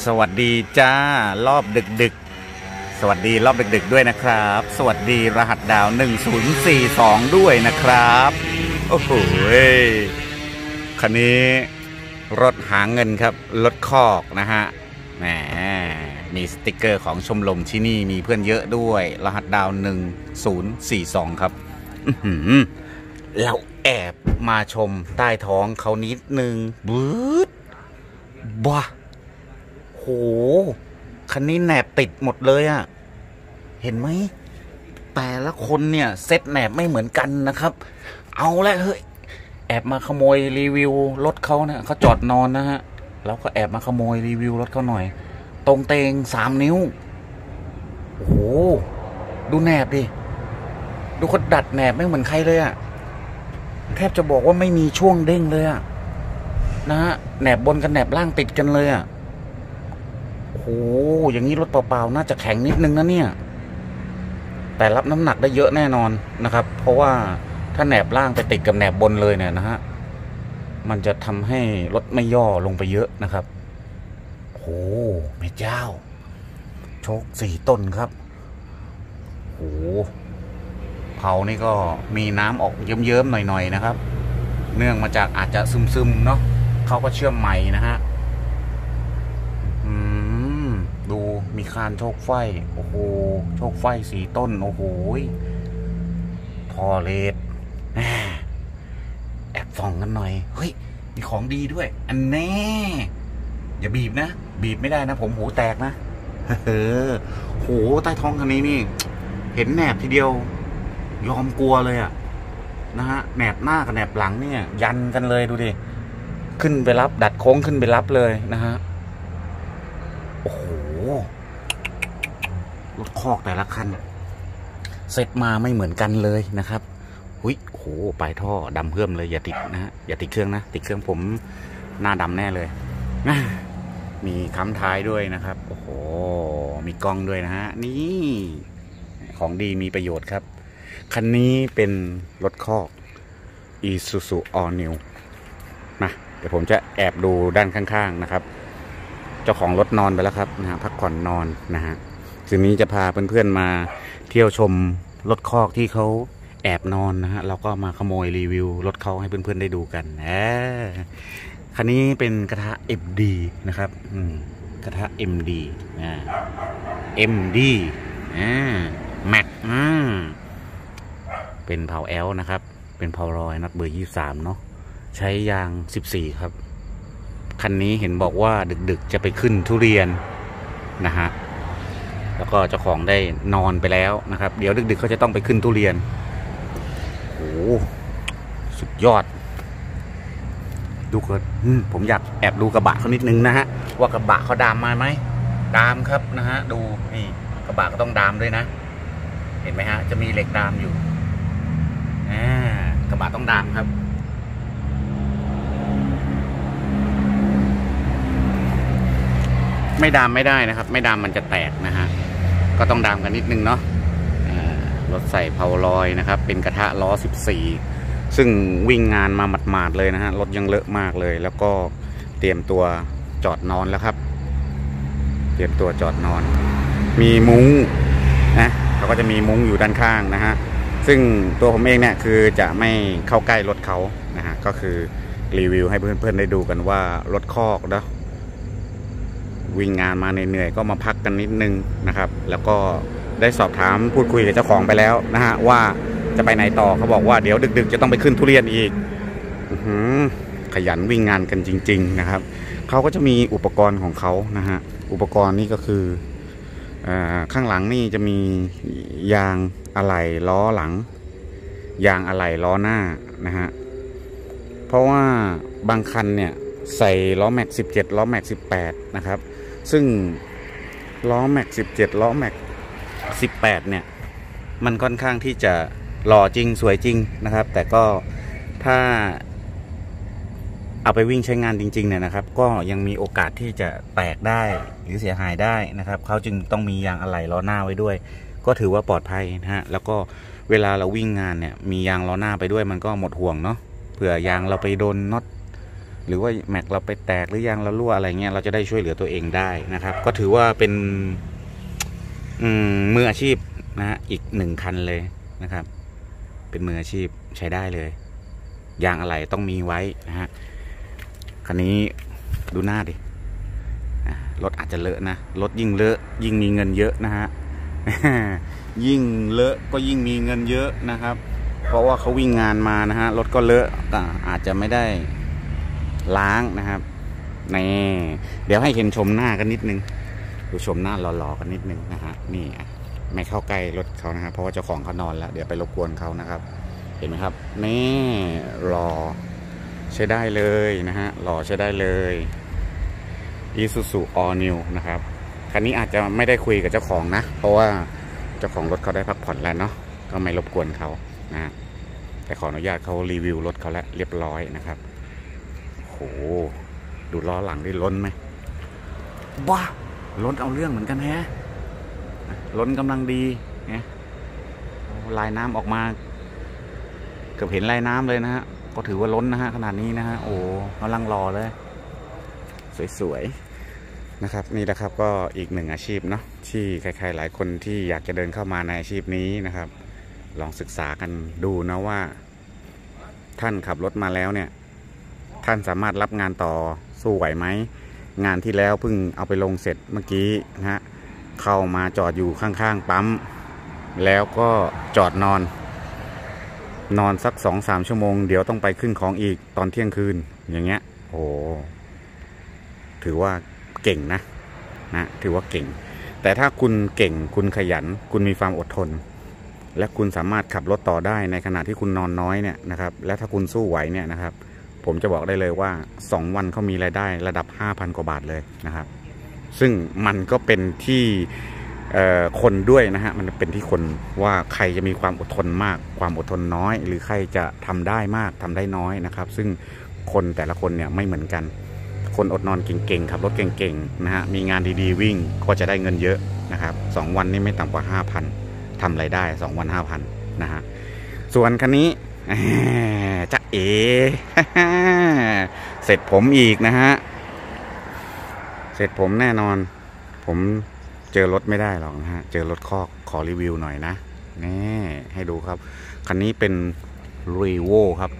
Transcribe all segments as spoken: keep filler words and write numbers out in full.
สวัสดีจ้ารอบดึกดึกสวัสดีรอบดึกดึกด้วยนะครับสวัสดีรหัสดาวหนึ่งศูนย์สี่สองด้วยนะครับโอ้โหคันนี้รถหาเงินครับรถคอกนะฮะแหมมีสติกเกอร์ของชมรมที่นี่มีเพื่อนเยอะด้วยรหัสดาวหนึ่งศูนย์สี่สองครับเราแอบมาชมใต้ท้องเขานิดนึงบึ๊ดบ้าโหคันนี้แหนบติดหมดเลยอะเห็นไหมแต่ละคนเนี่ยเซ็ตแหนบไม่เหมือนกันนะครับเอาละเฮ้ยแอบมาขโมยรีวิวรถเขาเนี่ยเขาจอดนอนนะฮะแล้วก็แอบมาขโมยรีวิวรถเขาหน่อยตรงเตงสามนิ้วโอ้โหดูแหนบดิดูเขาดัดแหนบไม่เหมือนใครเลยอะแทบจะบอกว่าไม่มีช่วงเด้งเลยอะนะฮะแหนบบนกับแหนบล่างติดกันเลยอะโอ้โหอย่างนี้รถเปล่าๆน่าจะแข็งนิดนึงนะเนี่ยแต่รับน้ำหนักได้เยอะแน่นอนนะครับเพราะว่าถ้าแหนบล่างไปติดกับแหนบบนเลยเนี่ยนะฮะมันจะทำให้รถไม่ย่อลงไปเยอะนะครับโอ้โหแม่เจ้าโชคสี่ต้นครับโอ้โหเผานี่ก็มีน้ำออกเยิ้มๆหน่อยๆนะครับเนื่องมาจากอาจจะซึมๆเนาะเขาก็เชื่อมใหม่นะฮะอืมดูมีคานโชคไฟโอ้โหโชคไฟสี่ต้นโอ้โหทอเลสแอบส่องกันหน่อยเฮ้ยมีของดีด้วยอันแน่อย่าบีบนะบีบไม่ได้นะผมหูแตกนะเฮ้อโหใต้ท้องคันนี้นี่เห็นแหนบทีเดียวยอมกลัวเลยอะนะฮะแหนบหน้ากับแหนบหลังเนี่ยยันกันเลยดูดิขึ้นไปรับดัดโค้งขึ้นไปรับเลยนะฮะโอ้โหรถคอกแต่ละคันเซตมาไม่เหมือนกันเลยนะครับหุยโอ้โหปลายท่อดำเพิ่มเลยอย่าติดนะฮะอย่าติดเครื่องนะติดเครื่องผมหน้าดำแน่เลยมีค้ำท้ายด้วยนะครับโอ้โหมีกล้องด้วยนะฮะนี่ของดีมีประโยชน์ครับคันนี้เป็นรถคอก Isuzu All New นะเดี๋ยวผมจะแอบดูด้านข้างๆนะครับเจ้าของรถนอนไปแล้วครับนะฮะพักผ่อนนอนนะฮะคืนนี้จะพาเพื่อนๆมาเที่ยวชมรถคอกที่เขาแอบนอนนะฮะเราก็มาขโมยรีวิวรถเขาให้เพื่อนๆได้ดูกันนะคันนี้เป็นกระทะ เอ็ม ดี นะครับอืมกระทะ เอ็ม ดี อ่า เอ็ม ดี อ่าแม็กอ่าเป็นเผาแอลนะครับเป็นเผารอยนัดเบอร์ยี่สิบสามเนาะใช้ยางสิบสี่ครับคันนี้เห็นบอกว่าดึกๆจะไปขึ้นทุเรียนนะฮะแล้วก็เจ้าของได้นอนไปแล้วนะครับเดี๋ยวดึกๆเขาจะต้องไปขึ้นทุเรียนโอ้สุดยอดดูเกิดผมอยากแอบดูกระบะเขานิดนึงนะฮะว่ากระบะเขาดามมาไหมดามครับนะฮะดูนี่กระบะก็ต้องดามด้วยนะเห็นไหมฮะจะมีเหล็กดามอยู่อ่ากระบะต้องดามครับไม่ดามไม่ได้นะครับไม่ดามมันจะแตกนะฮะก็ต้องดามกันนิดนึงเนาะรถใส่เพาลอยนะครับเป็นกระทะล้อสิบสี่ซึ่งวิ่งงานมาหมาดๆเลยนะฮะรถยังเลอะมากเลยแล้วก็เตรียมตัวจอดนอนแล้วครับเตรียมตัวจอดนอนมีมุ้งนะเขาก็จะมีมุ้งอยู่ด้านข้างนะฮะซึ่งตัวผมเองเนี่ยคือจะไม่เข้าใกล้รถเขานะฮะก็คือรีวิวให้เพื่อนๆได้ดูกันว่ารถคอกเนาะวิ่งงานมาเหนื่อยๆก็มาพักกันนิดนึงนะครับแล้วก็ได้สอบถามพูดคุยกับเจ้าของไปแล้วนะฮะว่าจะไปไหนต่อเขาบอกว่าเดี๋ยวดึกๆจะต้องไปขึ้นทุเรียนอีกขยันวิ่งงานกันจริงๆนะครับเขาก็จะมีอุปกรณ์ของเขานะฮะอุปกรณ์นี่ก็คือข้างหลังนี่จะมียางอะไหล่ล้อหลังยางอะไหล่ล้อหน้านะฮะเพราะว่าบางคันเนี่ยใส่ล้อแม็กสิบเจ็ดล้อแม็กสิบแปดนะครับซึ่งล้อแม็กสิบเจ็ดล้อแม็กสิบแปดเนี่ยมันค่อนข้างที่จะหล่อจริงสวยจริงนะครับแต่ก็ถ้าเอาไปวิ่งใช้งานจริงๆเนี่ยนะครับก็ยังมีโอกาสที่จะแตกได้หรือเสียหายได้นะครับเขาจึงต้องมียางอะไหล่ล้อหน้าไว้ด้วยก็ถือว่าปลอดภัยนะฮะแล้วก็เวลาเราวิ่งงานเนี่ยมียางล้อหน้าไปด้วยมันก็หมดห่วงเนาะเผื่อยางเราไปโดนน็อตหรือว่าแม็กเราไปแตกหรือยางเรารั่วอะไรเงี้ยเราจะได้ช่วยเหลือตัวเองได้นะครับก็ถือว่าเป็นมืออาชีพนะฮะอีกหนึ่งคันเลยนะครับเป็นมืออาชีพใช้ได้เลยยางอะไรต้องมีไว้นะฮะคันนี้ดูหน้าดิรถอาจจะเลอะนะรถยิ่งเลอะยิ่งมีเงินเยอะนะฮะ ยิ่งเลอะก็ยิ่งมีเงินเยอะนะครับเพราะว่าเขาวิ่งงานมานะฮะรถก็เลอะอาจจะไม่ได้ล้างนะครับนี่เดี๋ยวให้เห็นชมหน้ากันนิดนึงดูชมหน้าหล่อๆกันนิดนึงนะฮะนี่ไม่เข้าใกล้รถเขานะครับเพราะว่าเจ้าของเขานอนแล้วเดี๋ยวไปรบกวนเขานะครับเห็นไหมครับนี่หล่อใช้ได้เลยนะฮะหล่อใช้ได้เลย Isuzu All New นะครับคันนี้อาจจะไม่ได้คุยกับเจ้าของนะเพราะว่าเจ้าของรถเขาได้พักผ่อนแล้วเนาะก็ไม่รบกวนเขานะแต่ขออนุญาตเขารีวิวรถเขาแล้วเรียบร้อยนะครับโหดูล้อหลังได้ล้นไหมว้าล้นเอาเรื่องเหมือนกันแฮะล้นกำลังดีเนี่ยลายน้ำออกมาเกือบเห็นลายน้ำเลยนะฮะก็ถือว่าล้นนะฮะขนาดนี้นะฮะโอ้กำลังรอเลยสวยๆนะครับนี่แหละครับก็อีกหนึ่งอาชีพเนาะที่ใครๆหลายคนที่อยากจะเดินเข้ามาในอาชีพนี้นะครับลองศึกษากันดูนะว่าท่านขับรถมาแล้วเนี่ยท่านสามารถรับงานต่อสู้ไหวไหมงานที่แล้วเพิ่งเอาไปลงเสร็จเมื่อกี้นะฮะเข้ามาจอดอยู่ข้างๆปั๊มแล้วก็จอดนอนนอนสักสองสามชั่วโมงเดี๋ยวต้องไปขึ้นของอีกตอนเที่ยงคืนอย่างเงี้ยโอ้ถือว่าเก่งนะนะถือว่าเก่งแต่ถ้าคุณเก่งคุณขยันคุณมีความอดทนและคุณสามารถขับรถต่อได้ในขณะที่คุณนอนน้อยเนี่ยนะครับและถ้าคุณสู้ไหวเนี่ยนะครับผมจะบอกได้เลยว่าสองวันเขามีรายได้ระดับ ห้าพัน กว่าบาทเลยนะครับซึ่งมันก็เป็นที่คนด้วยนะฮะมันเป็นที่คนว่าใครจะมีความอดทนมากความอดทนน้อยหรือใครจะทำได้มากทำได้น้อยนะครับซึ่งคนแต่ละคนเนี่ยไม่เหมือนกันคนอดนอนเก่งๆขับรถเก่งๆนะฮะมีงานดีๆวิ่งก็จะได้เงินเยอะนะครับสองวันนี้ไม่ต่ำกว่า ห้าพัน ทำรายได้สองวัน ห้าพัน นะฮะส่วนคันนี้จะเอ เสร็จผมอีกนะฮะเสร็จผมแน่นอนผมเจอรถไม่ได้หรอกนะฮะเจอรถคอกขอรีวิวหน่อยนะนี่ให้ดูครับคันนี้เป็น Revo ครับ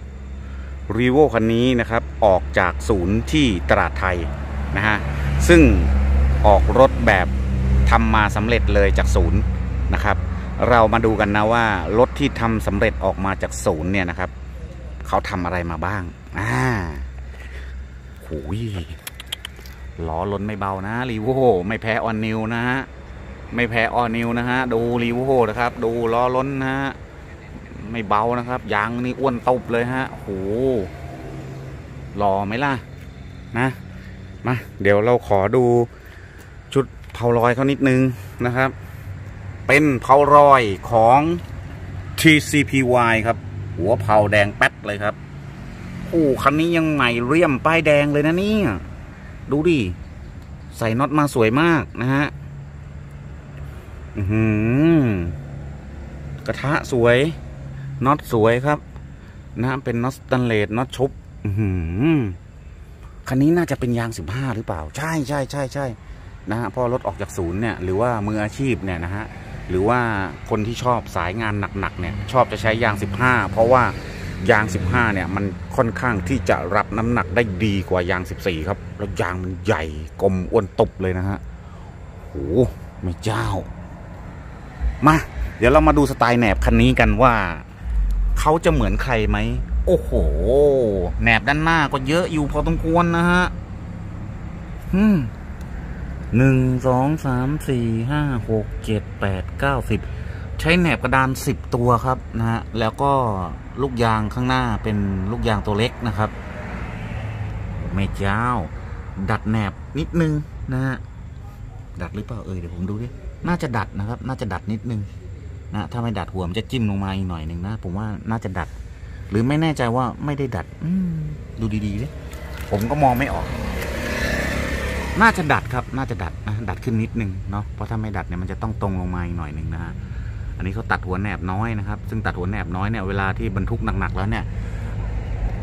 Revo คันนี้นะครับออกจากศูนย์ที่ตลาดไทยนะฮะซึ่งออกรถแบบทำมาสำเร็จเลยจากศูนย์นะครับเรามาดูกันนะว่ารถที่ทำสำเร็จออกมาจากศูนย์เนี่ยนะครับเขาทำอะไรมาบ้างอ่าโหยล้อล้นไม่เบานะรีโวไม่แพ้ออนนิวนะฮะไม่แพ้ออนนิวนะฮะดูรีโวนะครับดูล้อล้นนะฮะไม่เบานะครับยางนี่อ้วนตุบเลยฮะโหหล่อไหมล่ะนะมาเดี๋ยวเราขอดูชุดเผารอยเขานิดนึงนะครับเป็นเผารอยของ ที ซี พี วาย ครับหัวเผาแดงแป๊ดเลยครับโอ้คันนี้ยังใหม่เรี่ยมป้ายแดงเลยนะเนี่ยดูดิใส่น็อตมาสวยมากนะฮะอือหือกระทะสวยน็อตสวยครับนะเป็นน็อตสแตนเลสน็อตชุบอือหือคันนี้น่าจะเป็นยางสิบห้าหรือเปล่าใช่ใช่ใช่ใช่นะฮะพอรถออกจากศูนย์เนี่ยหรือว่ามืออาชีพเนี่ยนะฮะหรือว่าคนที่ชอบสายงานหนักๆเนี่ยชอบจะใช้ยางสิบห้าเพราะว่ายางสิบห้าเนี่ยมันค่อนข้างที่จะรับน้ำหนักได้ดีกว่ายางสิบสี่ครับแล้วยางมันใหญ่กลมอ้วนตุบเลยนะฮะโอ้ไม่เจ้ามาเดี๋ยวเรามาดูสไตล์แหนบคันนี้กันว่าเขาจะเหมือนใครไหมโอ้โหแหนบด้านหน้าก็เยอะอยู่พอสมควรนะฮะอืมหนึ่งสองสามสี่ห้าหกเจ็ดแปดเก้าสิบใช้แหนบกระดานสิบตัวครับนะฮะแล้วก็ลูกยางข้างหน้าเป็นลูกยางตัวเล็กนะครับไม่เจ้าดัดแหนบนิดนึงนะฮะดัดหรือเปล่าเอ่ยเดี๋ยวผมดูดิน่าจะดัดนะครับน่าจะดัดนิดนึงนะถ้าไม่ดัดหัวมันจะจิ้มลงมาอีกหน่อยหนึ่งนะผมว่าน่าจะดัดหรือไม่แน่ใจว่าไม่ได้ดัดดูดีๆดิผมก็มองไม่ออกน่าจะดัดครับน่าจะดัดนะดัดขึ้นนิดนึงเนาะเพราะถ้าไม่ดัดเนี่ยมันจะต้องตรงลงมาอีกหน่อยหนึ่งนะฮะอันนี้เขาตัดหัวแหนบน้อยนะครับซึ่งตัดหัวแหนบน้อยเนี่ยเวลาที่บรรทุกหนักๆแล้วเนี่ย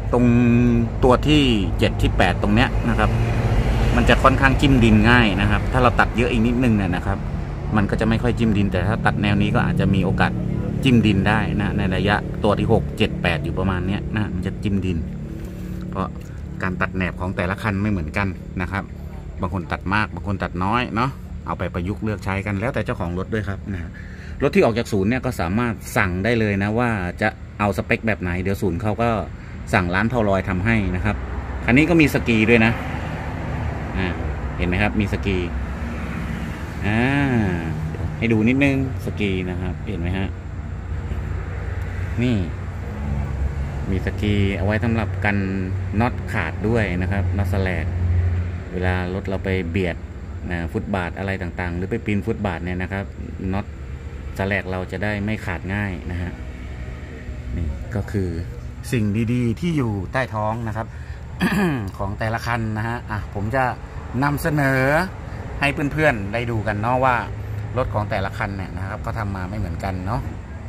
ตรงตัวที่เจ็ดที่แปดตรงเนี้ยนะครับมันจะค่อนข้างจิ้มดินง่ายนะครับถ้าเราตัดเยอะอีกนิดนึงเนี่ยนะครับมันก็จะไม่ค่อยจิ้มดินแต่ถ้าตัดแนวนี้ก็อาจจะมีโอกาสจิ้มดินได้นะในระยะตัวที่หก เจ็ด แปดอยู่ประมาณเนี้ยนะมันจะจิ้มดินเพราะการตัดแหนบของแต่ละคันไม่เหมือนกันนะครับบางคนตัดมากบางคนตัดน้อยเนาะเอาไปประยุกต์เลือกใช้กันแล้วแต่เจ้าของรถด้วยครับนะรถที่ออกจากศูนย์เนี่ยก็สามารถสั่งได้เลยนะว่าจะเอาสเปคแบบไหนเดี๋ยวศูนย์เขาก็สั่งร้านเท่าลอยทำให้นะครับคันนี้ก็มีสกีด้วยนะอ่าเห็นไหมครับมีสกีอ่าให้ดูนิดนึงสกีนะครับเห็นไหมฮะนี่มีสกีเอาไว้สำหรับกันน็อตขาดด้วยนะครับน็อตสแลกเวลารถเราไปเบียดนะฟุตบาทอะไรต่างๆหรือไปปีนฟุตบาทเนี่ยนะครับน็อตสแลกเราจะได้ไม่ขาดง่ายนะฮะนี่ก็คือสิ่งดีๆที่อยู่ใต้ท้องนะครับ ของแต่ละคันนะฮะอ่ะผมจะนำเสนอให้เพื่อนๆได้ดูกันเนาะว่ารถของแต่ละคันเนี่ยนะครับก็ทำมาไม่เหมือนกันเนาะ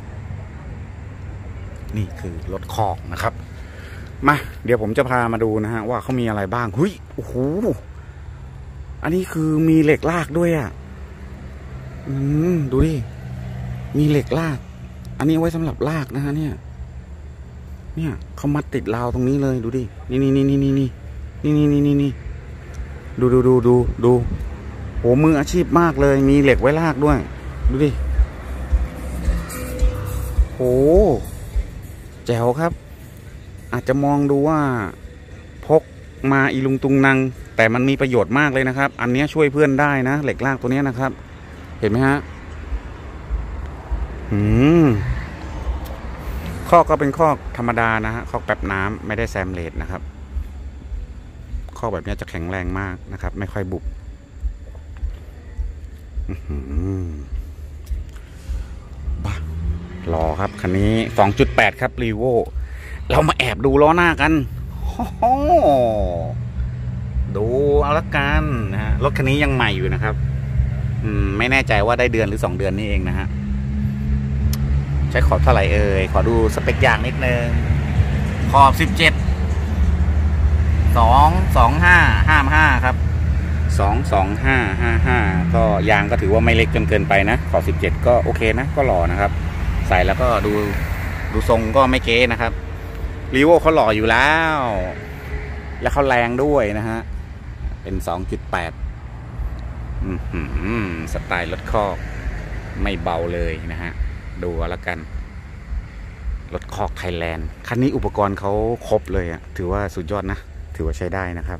นี่คือรถคอกนะครับมาเดี๋ยวผมจะพามาดูนะฮะว่าเขามีอะไรบ้างเฮ้ยโอ้โหอันนี้คือมีเหล็กลากด้วยอ่ะอืมดูดิมีเหล็กลากอันนี้ไว้สำหรับลากนะฮะเนี่ยเนี่ยเขามัดติดราวตรงนี้เลยดูดินี่นี่นี่นี่นี่นี่นี่นี่นี่นี่ดูดูดูดูดูโหมืออาชีพมากเลยมีเหล็กไว้ลากด้วยดูดิโหแจ๋วครับอาจจะมองดูว่าพกมาอีลุงตุงนังแต่มันมีประโยชน์มากเลยนะครับอันนี้ช่วยเพื่อนได้นะเหล็กลากตัวนี้นะครับเห็นไหมฮะอืมข้อก็เป็นข้อธรรมดานะฮะข้อแบบน้ำไม่ได้แซมเลดนะครับข้อแบบนี้จะแข็งแรงมากนะครับไม่ค่อยบุบบ้ารอครับคันนี้ สองจุดแปด ครับรีโวเรามาแอบดูล้อหน้ากันโอ้ดูเอาละกันนะฮะรถคันนี้ยังใหม่อยู่นะครับอืมไม่แน่ใจว่าได้เดือนหรือสองเดือนนี่เองนะฮะใช้ขอบเท่าไหร่เอ่ยขอดูสเปคยางนิดนึงขอบสิบเจ็ด สอง สอง ห้า ห้า ห้าครับสอง สอง ห้า ห้า ห้าก็ยางก็ถือว่าไม่เล็กจนเกินไปนะขอบสิบเจ็ดก็โอเคนะก็หล่อนะครับใส่แล้วก็ดูดูทรงก็ไม่เก๊นะครับรีโวเขาหล่ออยู่แล้วแล้วเขาแรงด้วยนะฮะเป็น สองจุดแปด อืมสไตล์รถคอกไม่เบาเลยนะฮะดูแล้วกันรถคอกไทยแลนด์คันนี้อุปกรณ์เขาครบเลยอะถือว่าสุดยอดนะถือว่าใช้ได้นะครับ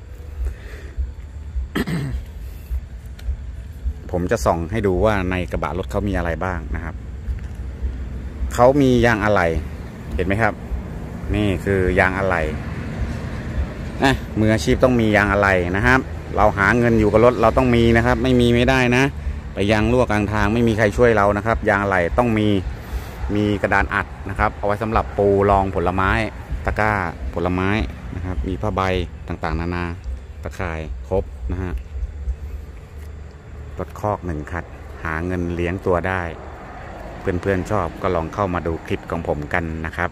ผมจะส่องให้ดูว่าในกระบะรถเขามีอะไรบ้างนะครับเขามียางอะไหล่เห็นไหมครับนี่คือยางอะไหล่นะมืออาชีพต้องมียางอะไหล่นะครับเราหาเงินอยู่กับรถเราต้องมีนะครับไม่มีไม่ได้นะไปยางรั่วกลางทางไม่มีใครช่วยเรานะครับยางอะไหล่ต้องมีมีกระดานอัดนะครับเอาไว้สำหรับปูรองผลไม้ตะกร้าผลไม้นะครับมีผ้าใบต่างๆนานาตะข่ายครบนะฮะรถคอกหนึ่งคันหาเงินเลี้ยงตัวได้เพื่อนๆชอบก็ลองเข้ามาดูคลิปของผมกันนะครับ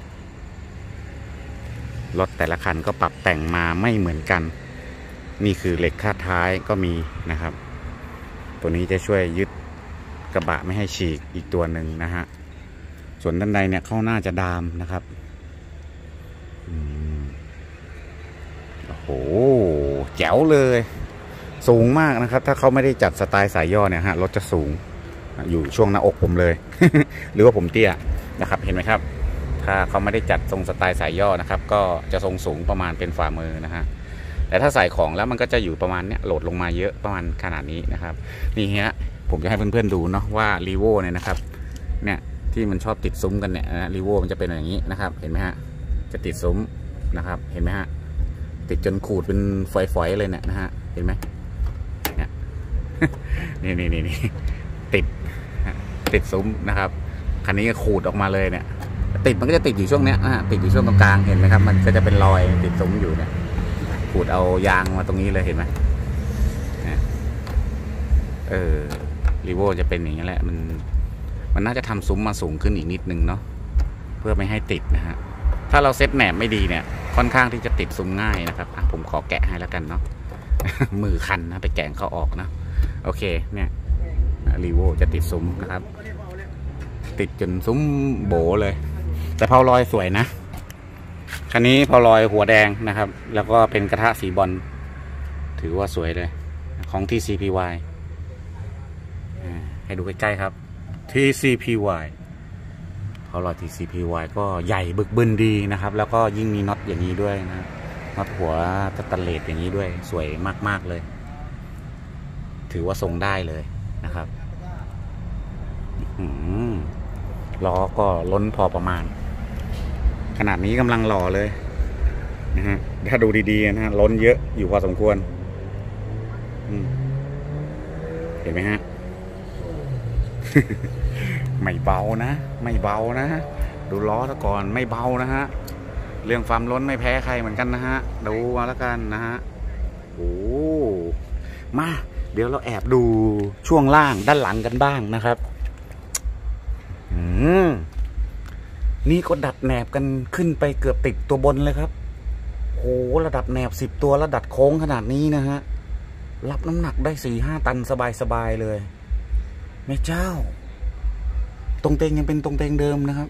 รถแต่ละคันก็ปรับแต่งมาไม่เหมือนกันนี่คือเหล็กคาดท้ายก็มีนะครับตัวนี้จะช่วยยึดกระบะไม่ให้ฉีกอีกตัวหนึ่งนะฮะส่วนด้านในเนี่ยเข้าหน้าจะดามนะครับโอ้โหแจ๋วเลยสูงมากนะครับถ้าเขาไม่ได้จัดสไตล์สายย่อเนี่ยฮะรถจะสูงอยู่ช่วงหน้าอกผมเลย หรือว่าผมเตี้ยนะครับเห็นไหมครับถ้าเขาไม่ได้จัดทรงสไตล์สายย่อนะครับก็จะทรงสูงประมาณเป็นฝ่ามือนะฮะแต่ถ้าใส่ของแล้วมันก็จะอยู่ประมาณเนี้ยโหลดลงมาเยอะประมาณขนาดนี้นะครับนี่ฮะผมจะให้เพื่อนๆดูเนาะว่ารีโวเนี่ยนะครับเนี่ยที่มันชอบติดซุ้มกันเนี่ยนะรีโวมันจะเป็นอย่างนี้นะครับเห็นไหมฮะจะติดซุ้มนะครับเห็นไหมฮะติดจนขูดเป็นฝอยๆเลยเนี่ยนะฮะเห็นไหมเนี่ยนี่นี่นี่นี่ติดติดซุ้มนะครับคันนี้ก็ขูดออกมาเลยเนี่ยติดมันก็จะติดอยู่ช่วงเนี้ยติดอยู่ช่วงตรงกลางเห็นไหมครับมันก็จะเป็นรอยติดซุ้มอยู่เนี่ยขูดเอายางมาตรงนี้เลยเห็นไหมเออรีโวจะเป็นอย่างนี้แหละมันมันน่าจะทำซุ้มมาสูงขึ้นอีกนิดนึงเนาะเพื่อไม่ให้ติดนะฮะถ้าเราเซตแหนบไม่ดีเนี่ยค่อนข้างที่จะติดซุ้มง่ายนะครับผมขอแกะให้แล้วกันเนาะ มือคันนะไปแกะเขาออกนะโอเคเนี่ยรีโวจะติดซุ้มนะครับติดจนซุ้มโบเลยแต่เพาลอยสวยนะคันนี้เพาลอยหัวแดงนะครับแล้วก็เป็นกระทะสีบอลถือว่าสวยเลยของ ที ซี พี วาย ให้ดูใกล้ๆครับ ที ซี พี วาย เพาลอย ที ซี พี วาย ก็ใหญ่บึกบึนดีนะครับแล้วก็ยิ่งมีน็อตอย่างนี้ด้วยนะน็อตหัวสแตนเลสอย่างนี้ด้วยสวยมากๆเลยถือว่าทรงได้เลยนะครับล้อก็ล้นพอประมาณขนาดนี้กำลังหล่อเลยนะฮะถ้าดูดีๆนะฮะล้นเยอะอยู่พอสมควรเห็นไหมฮะ ไม่เบานะไม่เบานะดูล้อซะก่อนไม่เบานะฮะเรื่องความล้นไม่แพ้ใครเหมือนกันนะฮะดูมาแล้วกันนะฮะโอ้มาเดี๋ยวเราแอบดูช่วงล่างด้านหลังกันบ้างนะครับอืมนี่ก็ดัดแหนบกันขึ้นไปเกือบติดตัวบนเลยครับโหระดับแหนบสิบตัวแล้วดัดโค้งขนาดนี้นะฮะรับน้ำหนักได้สี่ห้าตันสบายๆเลยแม่เจ้าตรงเตงยังเป็นตรงเตงเดิมนะครับ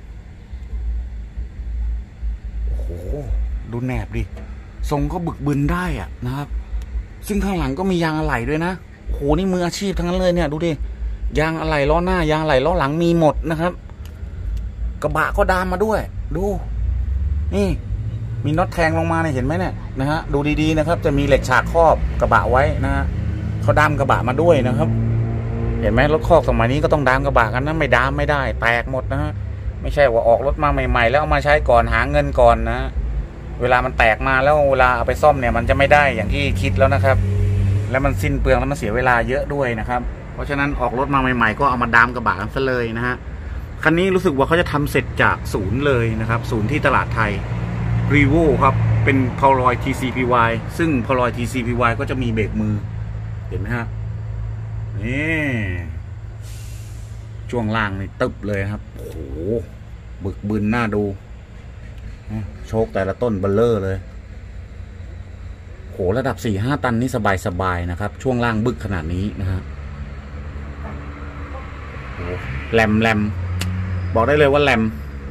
โอ้โหดูแหนบดิทรงก็บึกบึนได้อะนะครับซึ่งข้างหลังก็มียางอะไหล่ด้วยนะโอ้โหนี่มืออาชีพทั้งนั้นเลยเนี่ยดูดิยางอะไหล่ล้อหน้ายางอะไหล่ล้อหลังมีหมดนะครับกระบะก็ดามมาด้วยดูนี่มีน็อตแทงลงมาเนี่ยเห็นไหมเนี่ยนะฮะดูดีๆนะครับจะมีเหล็กฉากครอบกระบะไว้นะฮะเขาดามกระบะมาด้วยนะครับเห็นไหมรถคอกสมัยนี้ก็ต้องดามกระบะกันนะไม่ดามไม่ได้แตกหมดนะฮะไม่ใช่ว่าออกรถมาใหม่ๆแล้วเอามาใช้ก่อนหาเงินก่อนนะเวลามันแตกมาแล้วเวลาเอาไปซ่อมเนี่ยมันจะไม่ได้อย่างที่คิดแล้วนะครับแล้วมันสิ้นเปลืองแล้วมันเสียเวลาเยอะด้วยนะครับเพราะฉะนั้นออกรถมาใหม่ๆก็เอามาดามกระบะกันซะเลยนะฮะคันนี้รู้สึกว่าเขาจะทำเสร็จจากศูนย์เลยนะครับศูนย์ที่ตลาดไทยรีโวครับเป็นเพาลอย ที ซี พี วาย ซึ่งเพาลอย ที ซี พี วาย ก็จะมีเบรกมือเห็นไหมฮะนี่ช่วงล่างนี่ตึบเลยครับโอ้โหบึกบึนน่าดูโชคแต่ละต้นเบลเลอร์เลยโหระดับ สี่ห้า ตันนี่สบายๆนะครับช่วงล่างบึกขนาดนี้นะฮะโอ้แรมแรมบอกได้เลยว่าแรม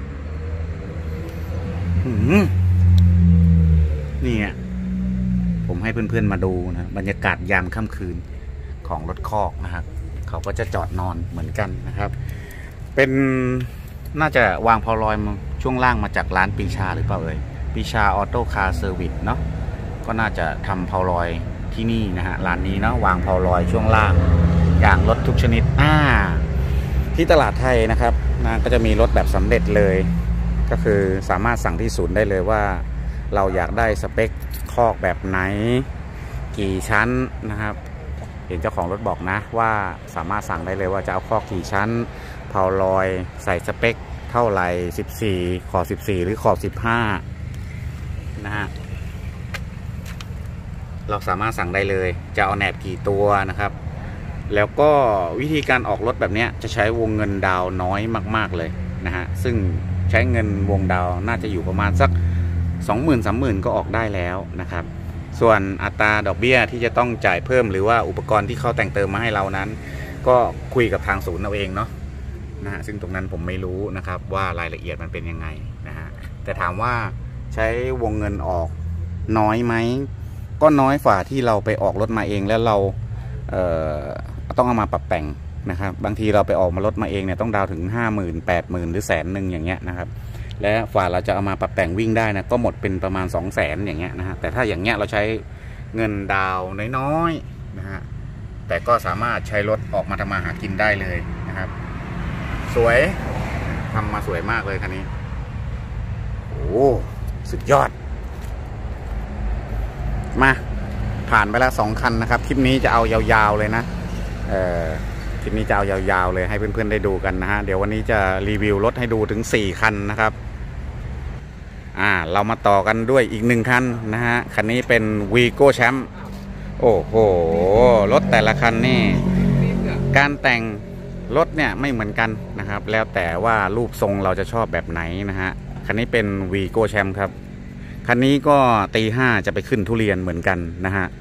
นี่อ่ะผมให้เพื่อนๆมาดูนะบรรยากาศยามค่ำคืนของรถคอกนะครับเขาก็จะจอดนอนเหมือนกันนะครับเป็นน่าจะวางเพาลอยช่วงล่างมาจากร้านปีชาหรือเปล่าเอ่ยปีชาออโต้คาร์เซอร์วิสเนาะก็น่าจะทำเพาลอยที่นี่นะฮะร้านนี้เนาะวางเพาลอยช่วงล่างอย่างรถทุกชนิดอ่าที่ตลาดไทยนะครับนะก็จะมีรถแบบสำเร็จเลยก็คือสามารถสั่งที่ศูนย์ได้เลยว่าเราอยากได้สเปคคอกแบบไหนกี่ชั้นนะครับเห็นเจ้าของรถบอกนะว่าสามารถสั่งได้เลยว่าจะเอาคอกกี่ชั้นเพาลอยใส่สเปคเท่าไหร่สิบสี่ขอบสิบสี่หรือขอบสิบห้านะฮะเราสามารถสั่งได้เลยจะเอาแหนบกี่ตัวนะครับแล้วก็วิธีการออกรถแบบนี้จะใช้วงเงินดาวน้อยมากๆเลยนะฮะซึ่งใช้เงินวงดาวน่าจะอยู่ประมาณสัก สองหมื่น สามหมื่น ก็ออกได้แล้วนะครับส่วนอัตราดอกเบี้ยที่จะต้องจ่ายเพิ่มหรือว่าอุปกรณ์ที่เขาแต่งเติมมาให้เรานั้นก็คุยกับทางศูนย์เอาเองเนาะนะฮะซึ่งตรงนั้นผมไม่รู้นะครับว่ารายละเอียดมันเป็นยังไงนะฮะแต่ถามว่าใช้วงเงินออกน้อยไหมก็น้อยฝ่าที่เราไปออกรถมาเองแล้วเราเอ่อต้องเอามาปรับแต่งนะครับบางทีเราไปออกมารถมาเองเนี่ยต้องดาวถึงห้าหมื่นแปดหมื่นหรือแสนหนึ่งอย่างเงี้ยนะครับและฝ่าเราจะเอามาปรับแต่งวิ่งได้นะก็หมดเป็นประมาณสองแสนอย่างเงี้ยนะฮะแต่ถ้าอย่างเงี้ยเราใช้เงินดาวน้อยๆนะฮะแต่ก็สามารถใช้รถออกมาทำมาหากินได้เลยนะครับสวยทำมาสวยมากเลยคันนี้โอ้สุดยอดมาผ่านไปแล้วสองคันนะครับคลิปนี้จะเอายาวๆเลยนะเอ่อคลิปนี้จะเอายาวๆเลยให้เพื่อนๆได้ดูกันนะฮะเดี๋ยววันนี้จะรีวิวรถให้ดูถึงสี่คันนะครับอ่าเรามาต่อกันด้วยอีกหนึ่งคันนะฮะคันนี้เป็น Vigo Champ โอ้โหรถแต่ละคันนี่การแต่งรถเนี่ยไม่เหมือนกันนะครับแล้วแต่ว่ารูปทรงเราจะชอบแบบไหนนะฮะคันนี้เป็น Vigo Champ ครับคันนี้ก็ตีห้าจะไปขึ้นทุเรียนเหมือนกันนะฮะ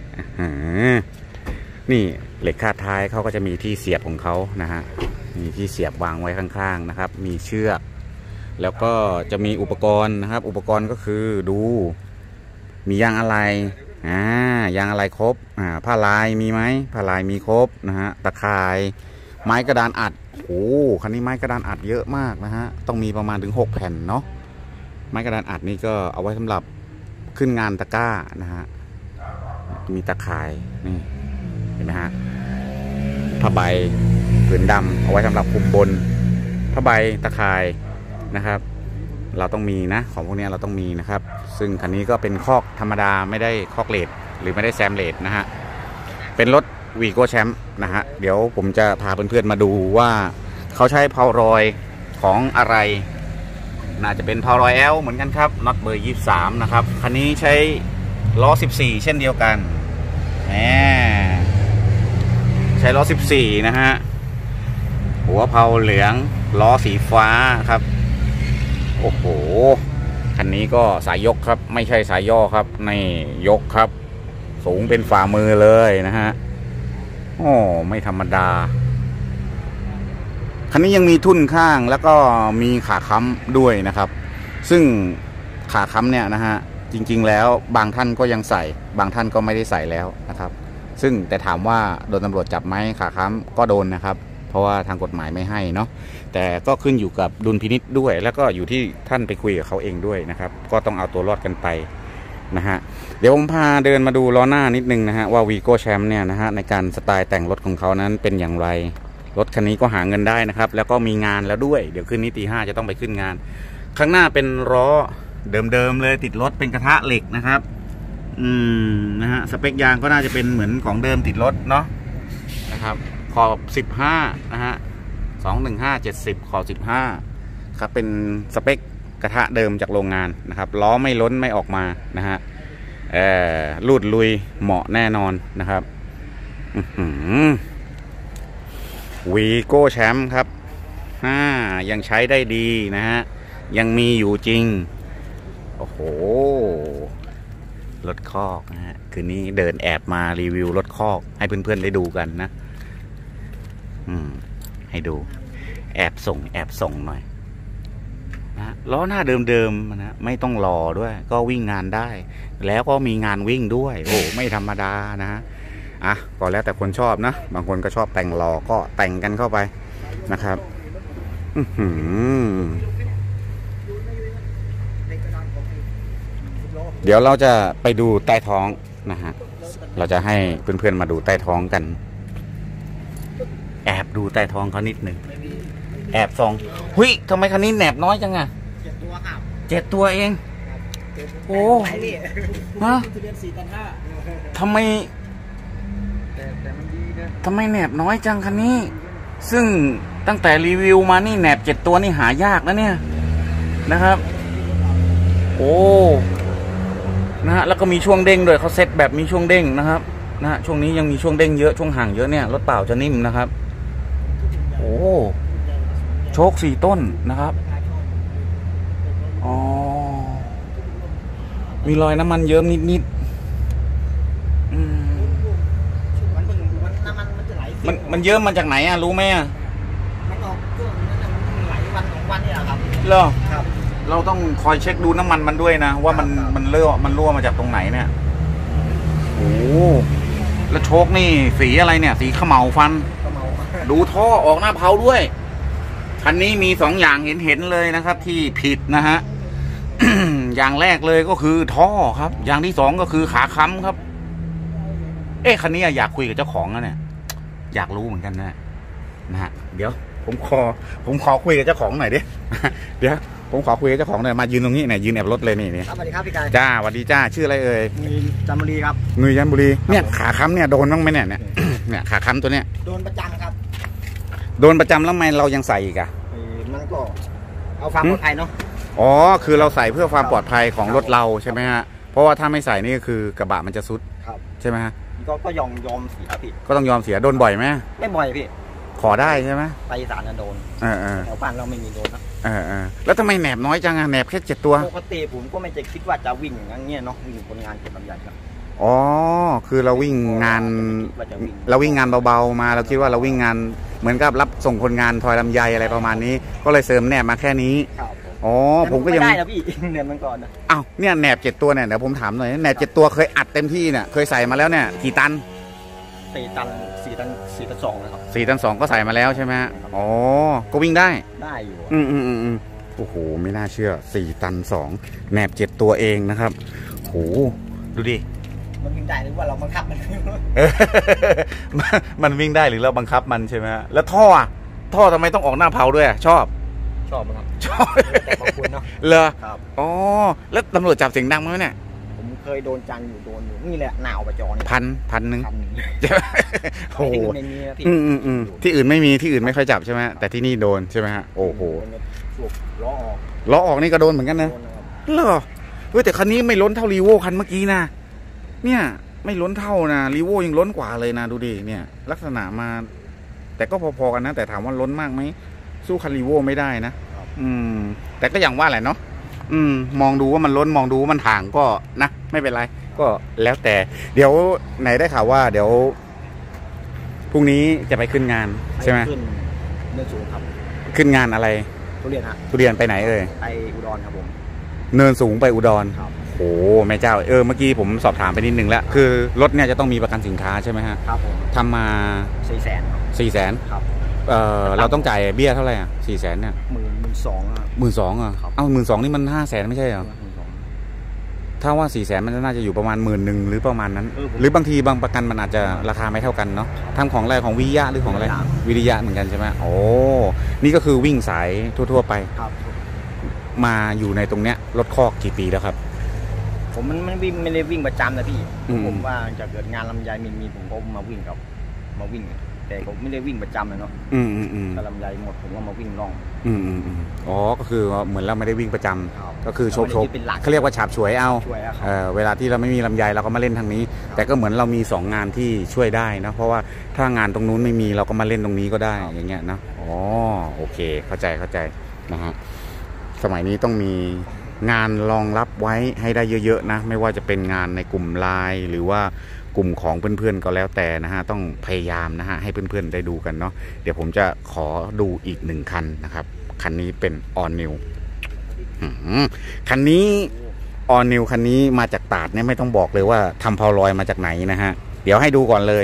นี่เหล็กคาดท้ายเขาก็จะมีที่เสียบของเขานะฮะมีที่เสียบวางไว้ข้างๆนะครับมีเชือกแล้วก็จะมีอุปกรณ์นะครับอุปกรณ์ก็คือดูมียางอะไรอ่ายางอะไรครบอ่าผ้าลายมีไหมผ้าลายมีครบนะฮะตะข่ายไม้กระดานอัดโอ้คันนี้ไม้กระดานอัดเยอะมากนะฮะต้องมีประมาณถึงหกแผ่นเนาะไม้กระดานอัดนี่ก็เอาไว้สำหรับขึ้นงานตะกร้านะฮะมีตะข่ายนี่เห็นไหมฮะผ้าใบผืนดำเอาไว้สำหรับคลุมบนผ้าใบตะข่ายนะครับเราต้องมีนะของพวกนี้เราต้องมีนะครับซึ่งคันนี้ก็เป็นคอกธรรมดาไม่ได้คอกเลดหรือไม่ได้แซมเลดนะฮะเป็นรถวีโก้แชมป์นะฮะเดี๋ยวผมจะพาเพื่อนๆมาดูว่าเขาใช้เพารอยของอะไรน่าจะเป็นเพารอยแอลเหมือนกันครับน็อตเบอร์ยี่สิบสามนะครับคันนี้ใช้ล้อสิบสี่เช่นเดียวกันแหมใช้ล้อสิบสี่นะฮะหัวเพาเหลืองล้อสีฟ้าครับโอ้โหคันนี้ก็สายยกครับไม่ใช่สายย่อครับในยกครับสูงเป็นฝ่ามือเลยนะฮะโอ้ไม่ธรรมดาคันนี้ยังมีทุ่นข้างแล้วก็มีขาค้ำด้วยนะครับซึ่งขาค้ำเนี่ยนะฮะจริงๆแล้วบางท่านก็ยังใส่บางท่านก็ไม่ได้ใส่แล้วนะครับซึ่งแต่ถามว่าโดนตำรวจจับไหมขาค้ำก็โดนนะครับเพราะว่าทางกฎหมายไม่ให้เนาะแต่ก็ขึ้นอยู่กับดุลพินิจด้วยแล้วก็อยู่ที่ท่านไปคุยกับเขาเองด้วยนะครับก็ต้องเอาตัวรอดกันไปนะฮะเดี๋ยวผมพาเดินมาดูล้อหน้านิดนึงนะฮะว่าวีโก้แชมป์เนี่ยนะฮะในการสไตล์แต่งรถของเขานั้นเป็นอย่างไรรถคันนี้ก็หาเงินได้นะครับแล้วก็มีงานแล้วด้วยเดี๋ยวคืนนี้ตีห้าจะต้องไปขึ้นงานข้างหน้าเป็นล้อเดิมๆเลยติดรถเป็นกระทะเหล็กนะครับอืมนะฮะสเปคยางก็น่าจะเป็นเหมือนของเดิมติดรถเนาะนะครับขอบสิบห้านะฮะสองหนึ่งห้าเจ็ดสิบขอบสิบห้าครับเป็นสเปคกระทะเดิมจากโรงงานนะครับล้อไม่ล้นไม่ออกมานะฮะเอ่อลูดลุยเหมาะแน่นอนนะครับวีโก้แชมป์ครับอ่ายังใช้ได้ดีนะฮะยังมีอยู่จริงโอ้โหรถคอกนะฮะคืนนี้เดินแอบมารีวิวรถคอกให้เพื่อนๆได้ดูกันนะอืมให้ดูแอบส่งแอบส่งหน่อยนะล้อหน้าเดิมๆนะไม่ต้องรอด้วยก็วิ่งงานได้แล้วก็มีงานวิ่งด้วยโอ้ไม่ธรรมดานะฮะอ่ะก็แล้วแต่คนชอบนะบางคนก็ชอบแต่งรอก็แต่งกันเข้าไปนะครับอื้อหือเดี๋ยวเราจะไปดูใต้ท้องนะฮะเราจะให้เพื่อนๆมาดูใต้ท้องกันแอบดูใต้ท้องเขานิดหนึ่งแอบส่องหุยทำไมคันนี้แหนบน้อยจังอะเจ็ดตัวครับเจ็ดตัวเองโอ้ฮะทำไมทำไมแหนบน้อยจังคันนี้ซึ่งตั้งแต่รีวิวมานี่แหนบเจ็ดตัวนี่หายากนะเนี่ยนะครับโอ้นะฮะแล้วก็มีช่วงเด้งด้วยเขาเซ็ตแบบมีช่วงเด้งนะครับนะฮะช่วงนี้ยังมีช่วงเด้งเยอะช่วงห่างเยอะเนี่ยรถเปล่าจะนิ่มนะครับโอ้โชคสี่ต้นนะครับอ๋อมีรอยน้ำมันเยิ้มนิดๆมันมันเยิ้มมาจากไหนอ่ะรู้ไหมอ่ะมันออกช่วงนั้นไหลวันสองวันนี่แหละครับเหรอครับเราต้องคอยเช็คดูน้ำมันมันด้วยนะว่ามันมันเลื่อมันรั่วมาจากตรงไหนเนี่ยโอ้แล้วโชคนี่สีอะไรเนี่ยสีขมเหลาฟันดูท่อออกหน้าเผาด้วยคันนี้มีสองอย่างเห็นเห็นเลยนะครับที่ผิดนะฮะ อย่างแรกเลยก็คือท่อครับอย่างที่สองก็คือขาค้ำครับเอ๊ะคันนี้อยากคุยกับเจ้าของนะเนี่ยอยากรู้เหมือนกันนะนะฮะเดี๋ยวผมขอผมขอคุยกับเจ้าของหน่อยดิ เดี๋ยวผมขอคุยกับเจ้าของหน่อยมายืนตรงนี้เนี่ยยืนแอบรถเลยนี่นี่สวัสดีครับพี่กายจ้าสวัสดีจ้าชื่ออะไรเอ่ยนุยจันทบุรีครับนุยจันทบุรีเนี่ยขาค้ำเนี่ยโดนบ้างไหมเนี่ยเนี่ย เนี่ยขาค้ำตัวเนี้ยโดนประจำครับโดนประจำแล้วทำไมเรายังใส่อีกอะมันก็เอาความปลอดภัยเนาะอ๋อคือเราใส่เพื่อความปลอดภัยของรถเราใช่ไหมฮะเพราะว่าถ้าไม่ใส่นี่ก็คือกระบะมันจะซุดใช่ไหมฮะก็ก็ยอมยอมเสียพี่ก็ต้องยอมเสียโดนบ่อยไหมไม่บ่อยพี่ขอได้ใช่ไหมไปอีสานจะโดนเออเออแถวบ้านเราไม่มีโดนนะเออเออแล้วทำไมแหนบน้อยจังอะแหนบแค่เจ็ดตัวปกติผมก็ไม่จะคิดว่าจะวิ่งอย่างเงี้ยเนาะวิ่งคนงานเก็บลำไยครับอ๋อคือเราวิ่งงานเราวิ่งงานเบาๆมาเราคิดว่าเราวิ่งงานเหมือนกับรับส่งคนงานทอยลำไยอะไรประมาณนี้ก็เลยเสริมแหนบมาแค่นี้อ๋อผมก็ยังไม่ได้นะพี่แหนบมันก่อนนะอ้าวเนี่ยแหนบเจ็ดตัวเนี่ยเดี๋ยวผมถามหน่อยแหนบเจ็ดตัวเคยอัดเต็มที่เนี่ยเคยใส่มาแล้วเนี่ยกี่ตันสี่ตันสี่ตันสี่ตันสองนะครับสี่ตันสองก็ใส่มาแล้วใช่ไหมอ๋อก็วิ่งได้ได้อยู่อืมอืมอืมโอ้โหไม่น่าเชื่อสี่ตันสองแหนบเจ็ดตัวเองนะครับโหดูดิมันวิ่งได้หรือว่าเราบังคับมันมันวิ่งได้หรือเราบังคับมันใช่ไหมแล้วท่อท่อทำไมต้องออกหน้าเผาด้วยชอบชอบครับชอบแต่บางคนเนาะเหรออ๋อแล้วตำรวจจับเสียงดังไหมเนี่ยผมเคยโดนจังอยู่โดนอยู่นี่แหละหนาวประจรพันพันหนึ่งโอ้โหที่อืมอืมอืมที่อื่นไม่มีที่อื่นไม่ค่อยจับใช่ไหมแต่ที่นี่โดนใช่ไหมฮะโอ้โหล้อออกล้อออกนี่ก็โดนเหมือนกันนะเหรอเฮ้ยแต่คันนี้ไม่ล้นเท่ารีโวคันเมื่อกี้นะเนี่ยไม่ล้นเท่านะรีโวยังล้นกว่าเลยนะดูดิเนี่ยลักษณะมาแต่ก็พอๆกันนะแต่ถามว่าล้นมากไหมสู้คันรีโวไม่ได้นะอืมแต่ก็อย่างว่าแหละเนาะอืมมองดูว่ามันล้นมองดูว่ามันห่างก็นะไม่เป็นไรก็แล้วแต่เดี๋ยวไหนได้ข่าวว่าเดี๋ยวพรุ่งนี้จะไปขึ้นงานใช่ไหมขึ้นเนินสูงครับขึ้นงานอะไรทุเรียนฮะทุเรียนไปไหนเอ่ยไปอุดรครับผมเนินสูงไปอุดรโอ้แม่เจ้าเออเมื่อกี้ผมสอบถามไปนิดนึงแล้วคือรถเนี่ยจะต้องมีประกันสินค้าใช่ไหมฮะครับผมทำมาสี่แสนสี่แสนครับเออเราต้องจ่ายเบี้ยเท่าไหร่อ่ะสี่แสนเนี่ยหมื่นหมื่นสองอ่ะหมื่นสองอ่ะเอ้าหมื่นสองนี่มันห้าแสนไม่ใช่เหรอถ้าว่าสี่แสนมันน่าจะอยู่ประมาณหมื่นหนึ่งหรือประมาณนั้นหรือบางทีบางประกันมันอาจจะราคาไม่เท่ากันเนาะทำของอะไรของวิริยะหรือของอะไรวิริยะเหมือนกันใช่ไหมโอ้นี่ก็คือวิ่งสายทั่วๆไปมาอยู่ในตรงเนี้ยรถคอกกี่ปีแล้วครับผมมันไม่วิ่งไม่ได้วิ่งประจำนะพี่ผมว่าจะเกิดงานลำไยมีมีผมก็มาวิ่งกับมาวิ่งแต่ผมไม่ได้วิ่งประจำเลยเนาะอืมอืมอืมแต่ลำไยหมดผมก็มาวิ่งล่องอืมอืมอืมอ๋อก็คือเหมือนเราไม่ได้วิ่งประจำก็คือโชว์โชว์เขาเรียกว่าฉาบฉวยเอาเออเวลาที่เราไม่มีลำไยเราก็มาเล่นทางนี้แต่ก็เหมือนเรามีสองงานที่ช่วยได้นะเพราะว่าถ้างานตรงนู้นไม่มีเราก็มาเล่นตรงนี้ก็ได้อย่างเงี้ยนะอ๋อโอเคเข้าใจเข้าใจนะฮะสมัยนี้ต้องมีงานรองรับไว้ให้ได้เยอะๆนะไม่ว่าจะเป็นงานในกลุ่มไลน์หรือว่ากลุ่มของเพื่อนๆก็แล้วแต่นะฮะต้องพยายามนะฮะให้เพื่อนๆได้ดูกันเนาะเดี๋ยวผมจะขอดูอีกหนึ่งคันนะครับคันนี้เป็นออนิวคันนี้ออนิวคันนี้มาจากตราดเนี่ยไม่ต้องบอกเลยว่าทำเพาลอยมาจากไหนนะฮะเดี๋ยวให้ดูก่อนเลย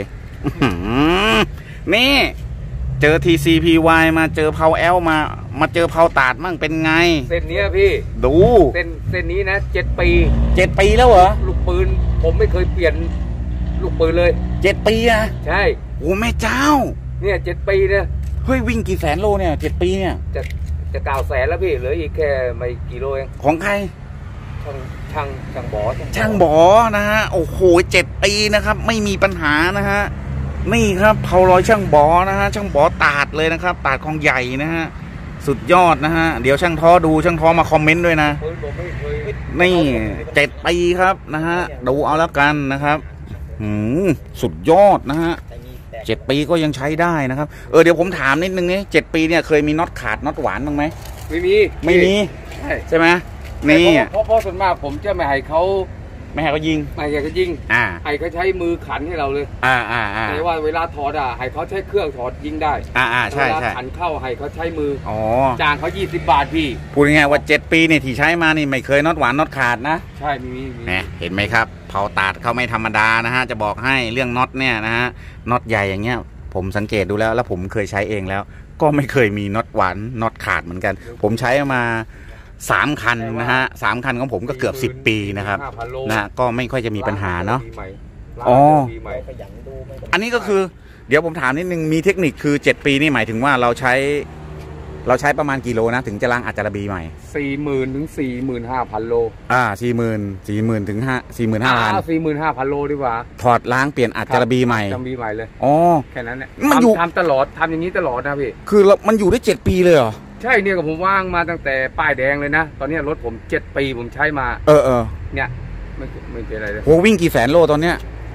นี่เจอ ที ซี พี วาย มาเจอเพาแอลมามาเจอเพาตาดมั่งเป็นไงเส้นนี้พี่ดูเส้นเส้นนี้นะเจ็ดปีเจ็ดปีแล้วเหรอลูกปืนผมไม่เคยเปลี่ยนลูกปืนเลยเจ็ดปีอะใช่โอ้แม่เจ้าเนี่ยเจ็ดปีเนี่ยเฮ้ยวิ่งกี่แสนโลเนี่ยเจ็ดปีเนี่ยจะจะเก้าแสนแล้วพี่เหลืออีกแค่ไม่กี่โลเองของใครช่างช่างช่างบอช่างบอนะฮะโอ้โหเจ็ดปีนะครับไม่มีปัญหานะฮะนี่ครับเพาลอยช่างบอนะฮะช่างบอตาดเลยนะครับตาดของใหญ่นะฮะสุดยอดนะฮะเดี๋ยวช่างท้อดูช่างท้อมาคอมเมนต์ด้วยนะนี่เจ็ดปีครับนะฮะดูเอาแล้วกันนะครับหืมสุดยอดนะฮะเจ็ดปีก็ยังใช้ได้นะครับเออเดี๋ยวผมถามนิดนึงนี่เจ็ดปีเนี่ยเคยมีน็อตขาดน็อตหวานบ้างไหมไม่มีไม่มีใช่ไหมนี่เพราะเพราะส่วนมากผมจะไม่ให้เขาไม่ให้เขายิงไม่ให้เขายิงอ่าให้เขาใช้มือขันให้เราเลยอ่าอ่าอ่าแต่ว่าเวลาถอดอ่ะให้เขาใช้เครื่องถอดยิงได้อ่าอ่าใช่ใช่ขันเข้าให้เขาใช้มืออ๋อจ้างเขายี่สิบบาทพี่พูดง่ายๆว่าเจ็ดปีเนี่ยที่ใช้มานี่ไม่เคยน็อตหวานน็อตขาดนะใช่มีมีเนี่ยเห็นไหมครับเผาตาดเขาไม่ธรรมดานะฮะจะบอกให้เรื่องน็อตเนี่ยนะฮะน็อตใหญ่อย่างเงี้ยผมสังเกตดูแล้วแล้วผมเคยใช้เองแล้วก็ไม่เคยมีน็อตหวานน็อตขาดเหมือนกันผมใช้มาสามคันนะฮะสามคันของผมก็เกือบสิบปีนะครับนะก็ไม่ค่อยจะมีปัญหาเนาะอ๋ออันนี้ก็คือเดี๋ยวผมถามนิดนึงมีเทคนิคคือเจ็ดปีนี่หมายถึงว่าเราใช้เราใช้ประมาณกี่โลนะถึงจะล้างอัจจาระบีใหม่สี่หมื่นถึงสี่หมื่นห้าพันโลอ่าสี่หมื่นสี่หมื่นถึงห้าสี่หมื่นห้าพันสี่หมื่นห้าพันโลดีกว่าถอดล้างเปลี่ยนอัจจาระบีใหม่อัจจาระบีใหม่เลยอ๋อแค่นั้นแหละมันอยู่ทำตลอดทำอย่างนี้ตลอดนะพี่คือมันอยู่ได้เจ็ดปีเลยเหรอใช่เนี่ยกับผมว่างมาตั้งแต่ป้ายแดงเลยนะตอนนี้รถผมเจ็ดปีผมใช้มาเออเออเนี่ยไม่ไม่เป็นอะไรเลยโหวิ่งกี่แสนโลตอนเนี้ย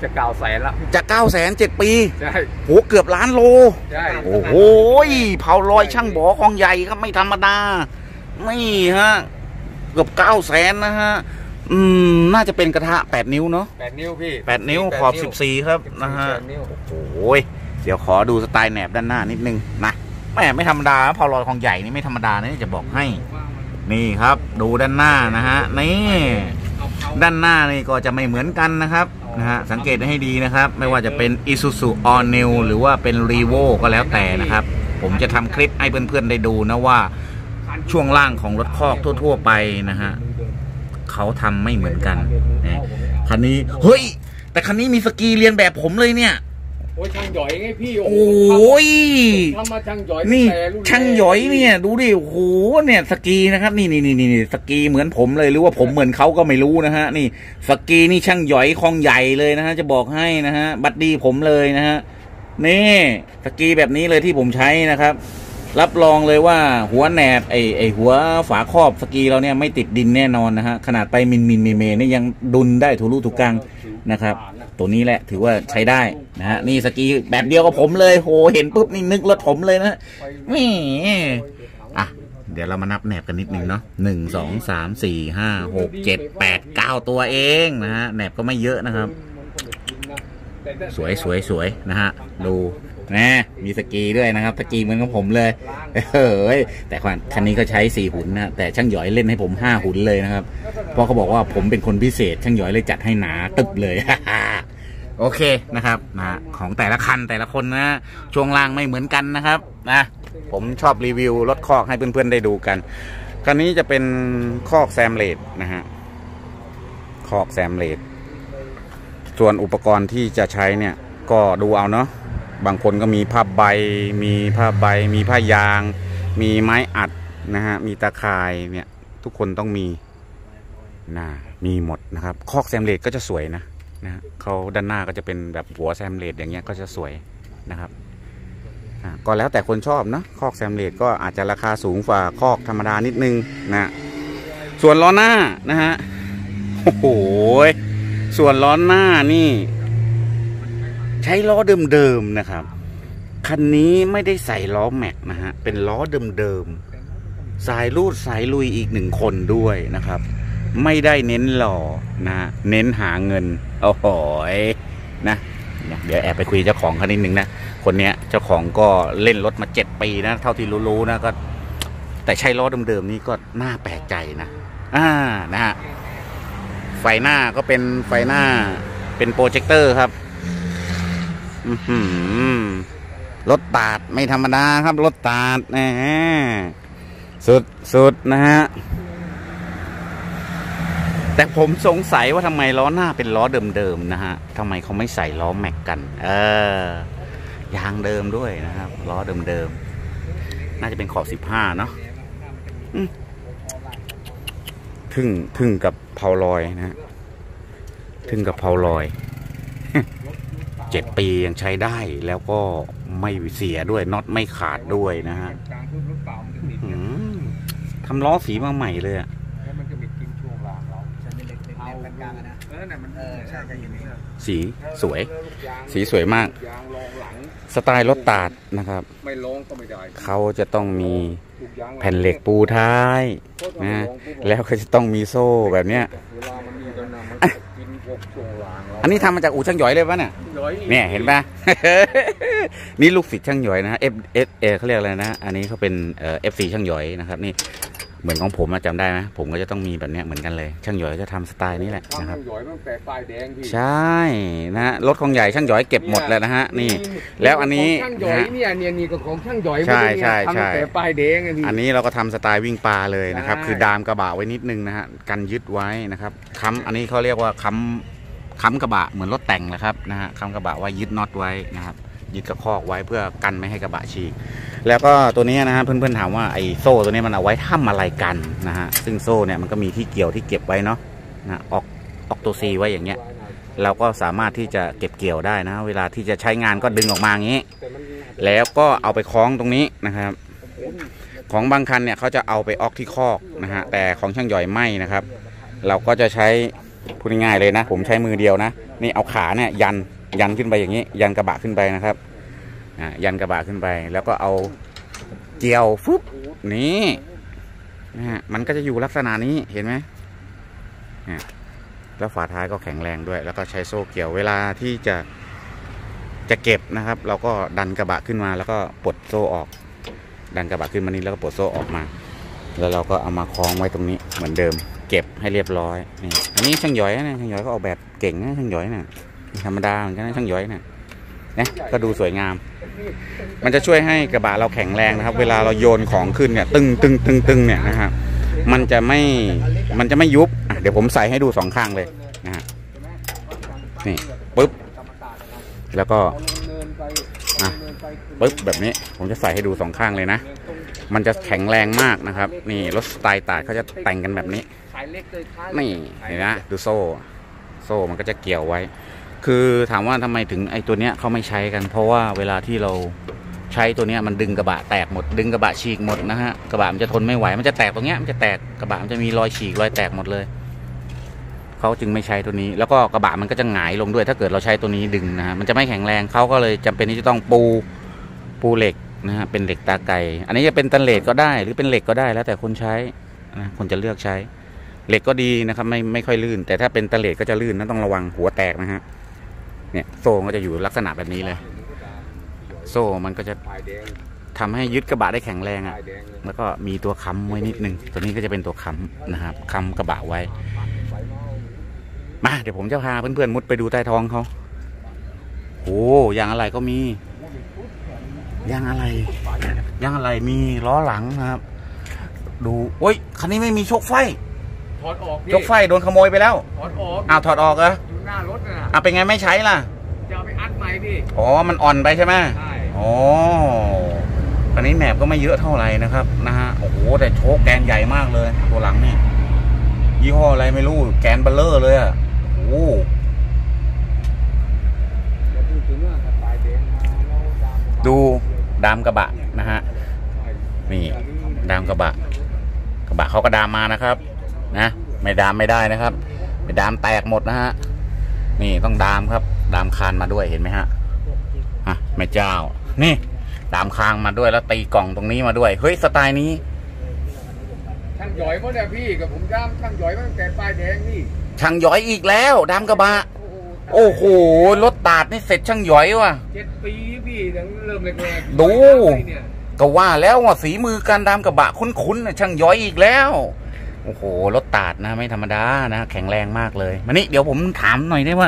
จะเก้าแสนละจะเก้าแสนเจ็ดปีใช่โหเกือบล้านโลใช่โอ้โหเผาลอยช่างบอคลองใหญ่ครับไม่ธรรมดานี่ฮะเกือบเก้าแสนนะฮะอืมน่าจะเป็นกระทะแปดนิ้วเนาะแปดนิ้วพี่แปดนิ้วขอบสิบสี่ครับนะฮะแปดนิ้วโอ้ยเดี๋ยวขอดูสไตล์แหนบด้านหน้านิดนึงนะแม่ไม่ธรรมดาเผาลอยคลองใหญ่นี่ไม่ธรรมดานะจะบอกให้นี่ครับดูด้านหน้านะฮะนี่ด้านหน้านี่ก็จะไม่เหมือนกันนะครับนะฮะสังเกตให้ดีนะครับไม่ว่าจะเป็น Isuzu All New หรือว่าเป็น Revo ก็แล้วแต่นะครับผมจะทำคลิปให้เพื่อนๆได้ดูนะว่าช่วงล่างของรถคอกทั่วๆไปนะฮะเขาทำไม่เหมือนกันนะคันนี้เฮ้ยแต่คันนี้มีสกีเรียนแบบผมเลยเนี่ยโอ้ยช่างหย่อยไงพี่โอ้ยทำมาช่างหย่อยนี่ช่างหย่อยเนี่ยดูดิโอ้โหเนี่ยสกีนะครับนี่นี่นี่นี่สกีเหมือนผมเลยหรือว่าผมเหมือนเขาก็ไม่รู้นะฮะนี่สกีนี่ช่างหย่อยคลองใหญ่เลยนะฮะจะบอกให้นะฮะบัดดี้ผมเลยนะฮะนี่สกีแบบนี้เลยที่ผมใช้นะครับรับรองเลยว่าหัวแหนบไอไอหัวฝาครอบสกีเราเนี่ยไม่ติดดินแน่นอนนะฮะขนาดไปมินมินเมเมนี่ยังดุนได้ถูรูถูกกังนะครับตัวนี้แหละถือว่าใช้ได้นะฮะนี่สกีแบบเดียวกับผมเลยโหเห็นปุ๊บนี่นึกรถผมเลยนะนี่อ่ะเดี๋ยวเรามานับแหนบกันนิดนึงเนาะหนึ่งสองสามสี่ห้าหกเจ็ดแปดเก้าตัวเองนะฮะแหนบก็ไม่เยอะนะครับสวยสวยสวยนะฮะดูนะมีสกีด้วยนะครับสกีเหมือนกับผมเลยเฮ้ยแต่คันนี้ก็ใช้สี่หุ่นนะแต่ช่างหยอยเล่นให้ผมห้าหุ่นเลยนะครับเพราะเขาบอกว่าผมเป็นคนพิเศษช่างหยอยเลยจัดให้หนาตึบเลยโอเคนะครับนะของแต่ละคันแต่ละคนนะช่วงล่างไม่เหมือนกันนะครับนะผมชอบรีวิวรถคอกให้เพื่อนๆได้ดูกันคันนี้จะเป็นคอกแซมเลดนะฮะคอกแซมเลดส่วนอุปกรณ์ที่จะใช้เนี่ยก็ดูเอาเนาะบางคนก็มีผ้าใบมีผ้าใบมีผ้ายางมีไม้อัดนะฮะมีตะข่ายเนี่ยทุกคนต้องมีนะมีหมดนะครับคอกแซมเลดก็จะสวยนะนะเขาด้านหน้าก็จะเป็นแบบหัวแซมเลดอย่างเงี้ยก็จะสวยนะครับก็แล้วแต่คนชอบนะคอกแซมเลดก็อาจจะราคาสูงกว่าคอกธรรมดานิดนึงนะส่วนล้อหน้านะฮะโอ้โหส่วนล้อหน้านี่ใช้ล้อเดิมๆนะครับคันนี้ไม่ได้ใส่ล้อแม็กนะฮะเป็นล้อเดิมๆสายรูดสายลุยอีกหนึ่งคนด้วยนะครับไม่ได้เน้นหล่อนะเน้นหาเงินโอ้โหนะเดี๋ยวแอบไปคุยเจ้าของคันนิดหนึ่งนะคนเนี้ยเจ้าของก็เล่นรถมาเจ็ดปีนะเท่าที่รู้ๆนะก็แต่ใช้ล้อเดิมๆนี่ก็น่าแปลกใจนะอ่านะฮะไฟหน้าก็เป็นไฟหน้าเป็นโปรเจคเตอร์ครับรถตาดไม่ธรรมดาครับรถตาดนะสุดสุดนะฮะแต่ผมสงสัยว่าทำไมล้อหน้าเป็นล้อเดิมๆนะฮะทำไมเขาไม่ใส่ล้อแม็กกันเออยางเดิมด้วยนะครับล้อเดิมๆน่าจะเป็นขอบสิบห้าเนาะทึ่งทึ่งกับเพาลอยนะฮะทึ่งกับเพาลอยเจ็ดปียังใช้ได้แล้วก็ไม่เสียด้วยน็อตไม่ขาดด้วยนะฮะทำล้อสีมาใหม่เลยอะสีสวยสีสวยมากสไตล์รถตาดนะครับเขาจะต้องมีแผ่นเหล็กปูท้ายนะแล้วก็จะต้องมีโซ่แบบเนี้ยอันนี้ทำมาจากอู่ช่างหยอยเลยปะเนี่ยเนี่ยเห็นปะ นี่ลูกศิษย์ช่างหยอยนะเอฟเอฟเอเขาเรียกอะไรนะอันนี้เขาเป็นเอ่อเอฟซีช่างหยอยนะครับนี่เหมือนของผมจำได้ไหมผมก็จะต้องมีแบบนี้เหมือนกันเลยช่างหยอยจะทำสไตล์นี้แหละนะครับใช่นะฮะรถของใหญ่ช่างหยอยเก็บหมดแล้วนะฮะนี่แล้วอันนี้ช่างหยอยเนี่ยเนี่ยนี่ก็ของช่างหยอยใช่ใช่ใช่แต่ป้ายแดงอันนี้เราก็ทำสไตล์วิ่งปลาเลยนะครับคือดามกระบะไว้นิดนึงนะฮะกันยึดไว้นะครับค้ำอันนี้เขาเรียกว่าค้ำค้ำกระบะเหมือนรถแต่งนะครับนะฮะค้ำกระบะไว้ยึดน็อตไว้นะครับยึดกระคอกไว้เพื่อกันไม่ให้กระบะฉีกแล้วก็ตัวนี้นะฮะเพื่อนๆถามว่าไอ้โซ่ตัวนี้มันเอาไว้ทำอะไรกันนะฮะซึ่งโซ่เนี่ยมันก็มีที่เกี่ยวที่เก็บไว้เนาะนะออกออกตัวซีไว้อย่างเงี้ยเราก็สามารถที่จะเก็บเกี่ยวได้นะเวลาที่จะใช้งานก็ดึงออกมาอย่างนี้แล้วก็เอาไปคล้องตรงนี้นะครับของบางคันเนี่ยเขาจะเอาไปออกที่คอกนะฮะแต่ของช่างหย่อยไม่นะครับเราก็จะใช้พูดง่ายๆเลยนะผมใช้มือเดียวนะนี่เอาขาเนี่ยยันยันขึ้นไปอย่างนี้ยันกระบะขึ้นไปนะครับอ่ายันกระบะขึ้นไปแล้วก็เอาเกี่ยวฟุบนี่นะฮะมันก็จะอยู่ลักษณะนี้เห็นไหมแล้วฝาท้ายก็แข็งแรงด้วยแล้วก็ใช้โซ่เกี่ยวเวลาที่จะจะเก็บนะครับเราก็ดันกระบะขึ้นมาแล้วก็ปลดโซ่ออกดันกระบะขึ้นมานี้แล้วก็ปลดโซ่ออกมาแล้วเราก็เอามาคล้องไว้ตรงนี้เหมือนเดิมเก็บให้เรียบร้อยนี่อันนี้ช่างย้อยนะช่างย้อยก็ออกแบบเก่งนะช่างย้อยนะธรรมดาเหมือนกันนะช่างย้อยนะนะก็ดูสวยงามมันจะช่วยให้กระบะเราแข็งแรงนะครับเวลาเราโยนของขึ้นเนี่ยตึงตึงตึงตึงเนี่ยนะครับมันจะไม่มันจะไม่ยุบเดี๋ยวผมใส่ให้ดูสองข้างเลยนะฮะนี่ปึ๊บแล้วก็อ่ะปึ๊บแบบนี้ผมจะใส่ให้ดูสองข้างเลยนะมันจะแข็งแรงมากนะครับนี่รถสไตล์ตาดเขาจะแต่งกันแบบนี้นี่เห็นนะดูโซ่โซ่มันก็จะเกี่ยวไว้คือถามว่าทำไมถึงไอ้ตัวเนี้ยเขาไม่ใช้กันเพราะว่าเวลาที่เราใช้ตัวเนี้ยมันดึงกระบะแตกหมดดึงกระบะฉีกหมดนะฮะกระบะมันจะทนไม่ไหวมันจะแตกตรงเนี้ยมันจะแตกกระบะมันจะมีรอยฉีกรอยแตกหมดเลยเขาจึงไม่ใช้ตัวนี้แล้วก็กระบะมันก็จะหงายลงด้วยถ้าเกิดเราใช้ตัวนี้ดึงนะฮะมันจะไม่แข็งแรงเขาก็เลยจำเป็นที่จะต้องปูปูเหล็กนะฮะเป็นเหล็กตาไก่อันนี้จะเป็นตันเลดก็ได้หรือเป็นเหล็กก็ได้แล้วแต่คนใช้นะคนจะเลือกใช้เหล็กก็ดีนะครับไม่ไม่ค่อยลื่นแต่ถ้าเป็นตันเลดก็จะลื่นนะต้องระวังหัวแตกนะฮะเนี่ยโซ่ก็จะอยู่ลักษณะแบบนี้เลยโซ่มันก็จะทำให้ยึดกระบะได้แข็งแรงอ่ะแล้วก็มีตัวค้ำไว้นิดนึงตัวนี้ก็จะเป็นตัวค้ำนะครับค้ำกระบะไว้มาเดี๋ยวผมจะพาเพื่อนๆมุดไปดูใต้ท้องเขาโอ้ยางอะไรก็มียางอะไรยางอะไรมีล้อหลังนะครับดูโอ้ยคันนี้ไม่มีโชคไฟถอดออกโชคไฟโดนขโมยไปแล้วถอดออกอ้าวถอดออกเหรออยู่หน้ารถนะอ่ะเป็นไงไม่ใช้ล่ะจะเอาไปอัดใหม่พี่อ๋อมันอ่อนไปใช่ไหมใช่อ๋อคันนี้แหนบก็ไม่เยอะเท่าไหร่นะครับนะฮะโอ้โหแต่โชคแกนใหญ่มากเลยตัวหลังนี่ยี่ห้ออะไรไม่รู้แกนเบลเลอร์เลยอ่ะโอ้ดูดามกระบะนะฮะนี่ดามกระบะกระบะเขาก็ดามมานะครับนะไม่ดามไม่ได้นะครับไม่ดามแตกหมดนะฮะนี่ต้องดามครับดามคานมาด้วยเห็นไหมฮะฮะแม่เจ้านี่ดามคางมาด้วยแล้วตีกล่องตรงนี้มาด้วยเฮ้ยสไตล์นี้ช่างหย่อยมั้งเนี่ยพี่กับผมดามช่างหย่อยมั้งแต่ปลายแดงนี่ช่างหย่อยอีกแล้วดามกระบะโอ้โหรถตาดนี่เสร็จช่างหย่อยว่ะเจ็ดปีพี่ยังเริ่มแรกๆดูก็ว่าแล้วว่าฝีมือการดามกระบะคุ้นๆนะช่างหย่อยอีกแล้วโอ้โหรถตาดนะไม่ธรรมดานะแข็งแรงมากเลยมานี่เดี๋ยวผมถามหน่อยได้ว่า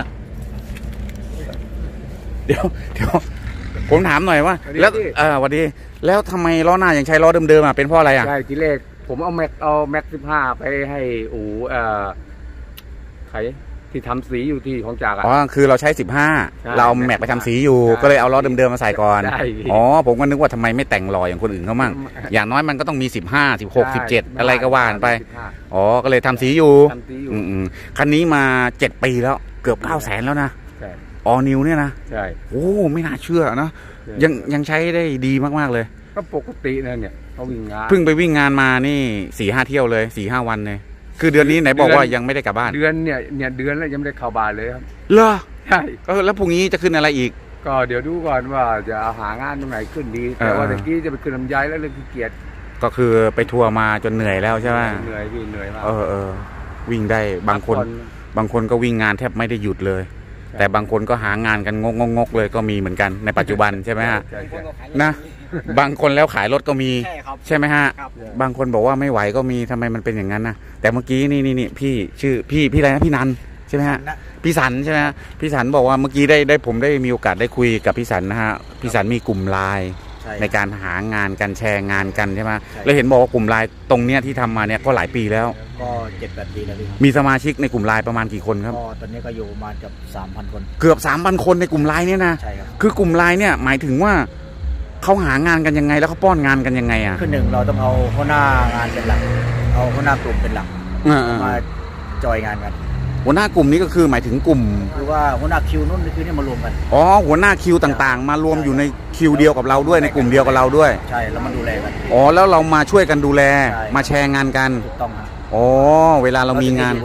เดี๋ยวเดี๋ยวผมถามหน่อยว่าแล้วเออวันดีแล้วทำไมล้อหน้ายังใช้ล้อเดิมๆอ่ะเป็นเพราะอะไรอ่ะใช่ทีแรกผมเอาแม็กเอาแม็กสิบห้าไปให้อู๋เอ่อใครที่ทำสีอยู่ที่ของจากอ๋อคือเราใช้สิบห้าเราแม็กไปทำสีอยู่ก็เลยเอาล้อเดิมๆมาใส่ก่อนอ๋อผมก็นึกว่าทำไมไม่แต่งลอยอย่างคนอื่นเขามั่งอย่างน้อยมันก็ต้องมีสิบห้าสิบหกสิบเจ็ดอะไรก็ว่านไปอ๋อก็เลยทำสีอยู่อืมคันนี้มาเจ็ดปีแล้วเกือบเก้าแสนแล้วนะออนิวเนี่ยนะใช่โอ้ไม่น่าเชื่อนะยังยังใช้ได้ดีมากๆเลยก็ปกตินะเนี่ยเขาวิ่งงานเพิ่งไปวิ่งงานมานี่สี่ห้าเที่ยวเลยสี่ห้าวันเลยคือเดือนนี้ไหนบอกว่ายังไม่ได้กลับบ้านเดือนเนี่ยเนี่ยเดือนแล้วยังไม่ได้เข้าบ้านเลยครับเหรอใช่ก็แล้วพรุ่งนี้จะขึ้นอะไรอีกก็เดี๋ยวดูก่อนว่าจะหางานตรงไหนขึ้นดีแต่ว่าเมื่อกี้จะไปขึ้นลำไยแล้วเลยขี้เกียจก็คือไปทัวร์มาจนเหนื่อยแล้วใช่ไหมเหนื่อยพี่เหนื่อยมากเออเออวิ่งได้บางคนบางคนก็วิ่งงานแทบไม่ได้หยุดเลยแต่บางคนก็หางานกันงกงกเลยก็มีเหมือนกันในปัจจุบันใช่ไหมฮะนะบางคนแล้วขายรถก็มีใช่ไหมฮะบางคนบอกว่าไม่ไหวก็มีทำไมมันเป็นอย่างนั้นนะแต่เมื่อกี้นี่นี่นี่พี่ชื่อพี่พี่อะไรนะพี่นันใช่ไหมฮะพี่สันใช่ไหมฮะพี่สันบอกว่าเมื่อกี้ได้ได้ผมได้มีโอกาสได้คุยกับพี่สันนะฮะพี่สันมีกลุ่มไลน์ในการหางานกันแชร์งานกันใช่ไหมแล้วเห็นบอกว่ากลุ่มไลน์ตรงเนี้ยที่ทำมาเนี่ยก็หลายปีแล้วก็เจ็ดแปดปีแล้วพี่มีสมาชิกในกลุ่มไลน์ประมาณกี่คนครับก็ตอนนี้ก็อยู่ประมาณเกือบสามพันคนเกือบสามพันคนในกลุ่มไลน์เนี่ยนะใช่ครับคือกลุ่มไลน์เนี่ยหมายถึงว่าเขาหางานกันยังไงแล้วเขาป้อนงานกันยังไงอ่ะคือหนึ่งเราต้องเอาหัวหน้างานเป็นหลักเอาหัวหน้ากลุ่มเป็นหลักมาจอยงานกันหัวหน้ากลุ่มนี้ก็คือหมายถึงกลุ่มคือว่าหัวหน้าคิวนู่นคือเนี่ยมารวมกันอ๋อหัวหน้าคิวต่างๆมารวมอยู่ในคิวเดียวกับเราด้วยในกลุ่มเดียวกับเราด้วยใช่แล้วมาดูแลกันอ๋อแล้วเรามาช่วยกันดูแลมาแชร์งานกันถูกต้องครับอ๋อเวลาเรามีงาน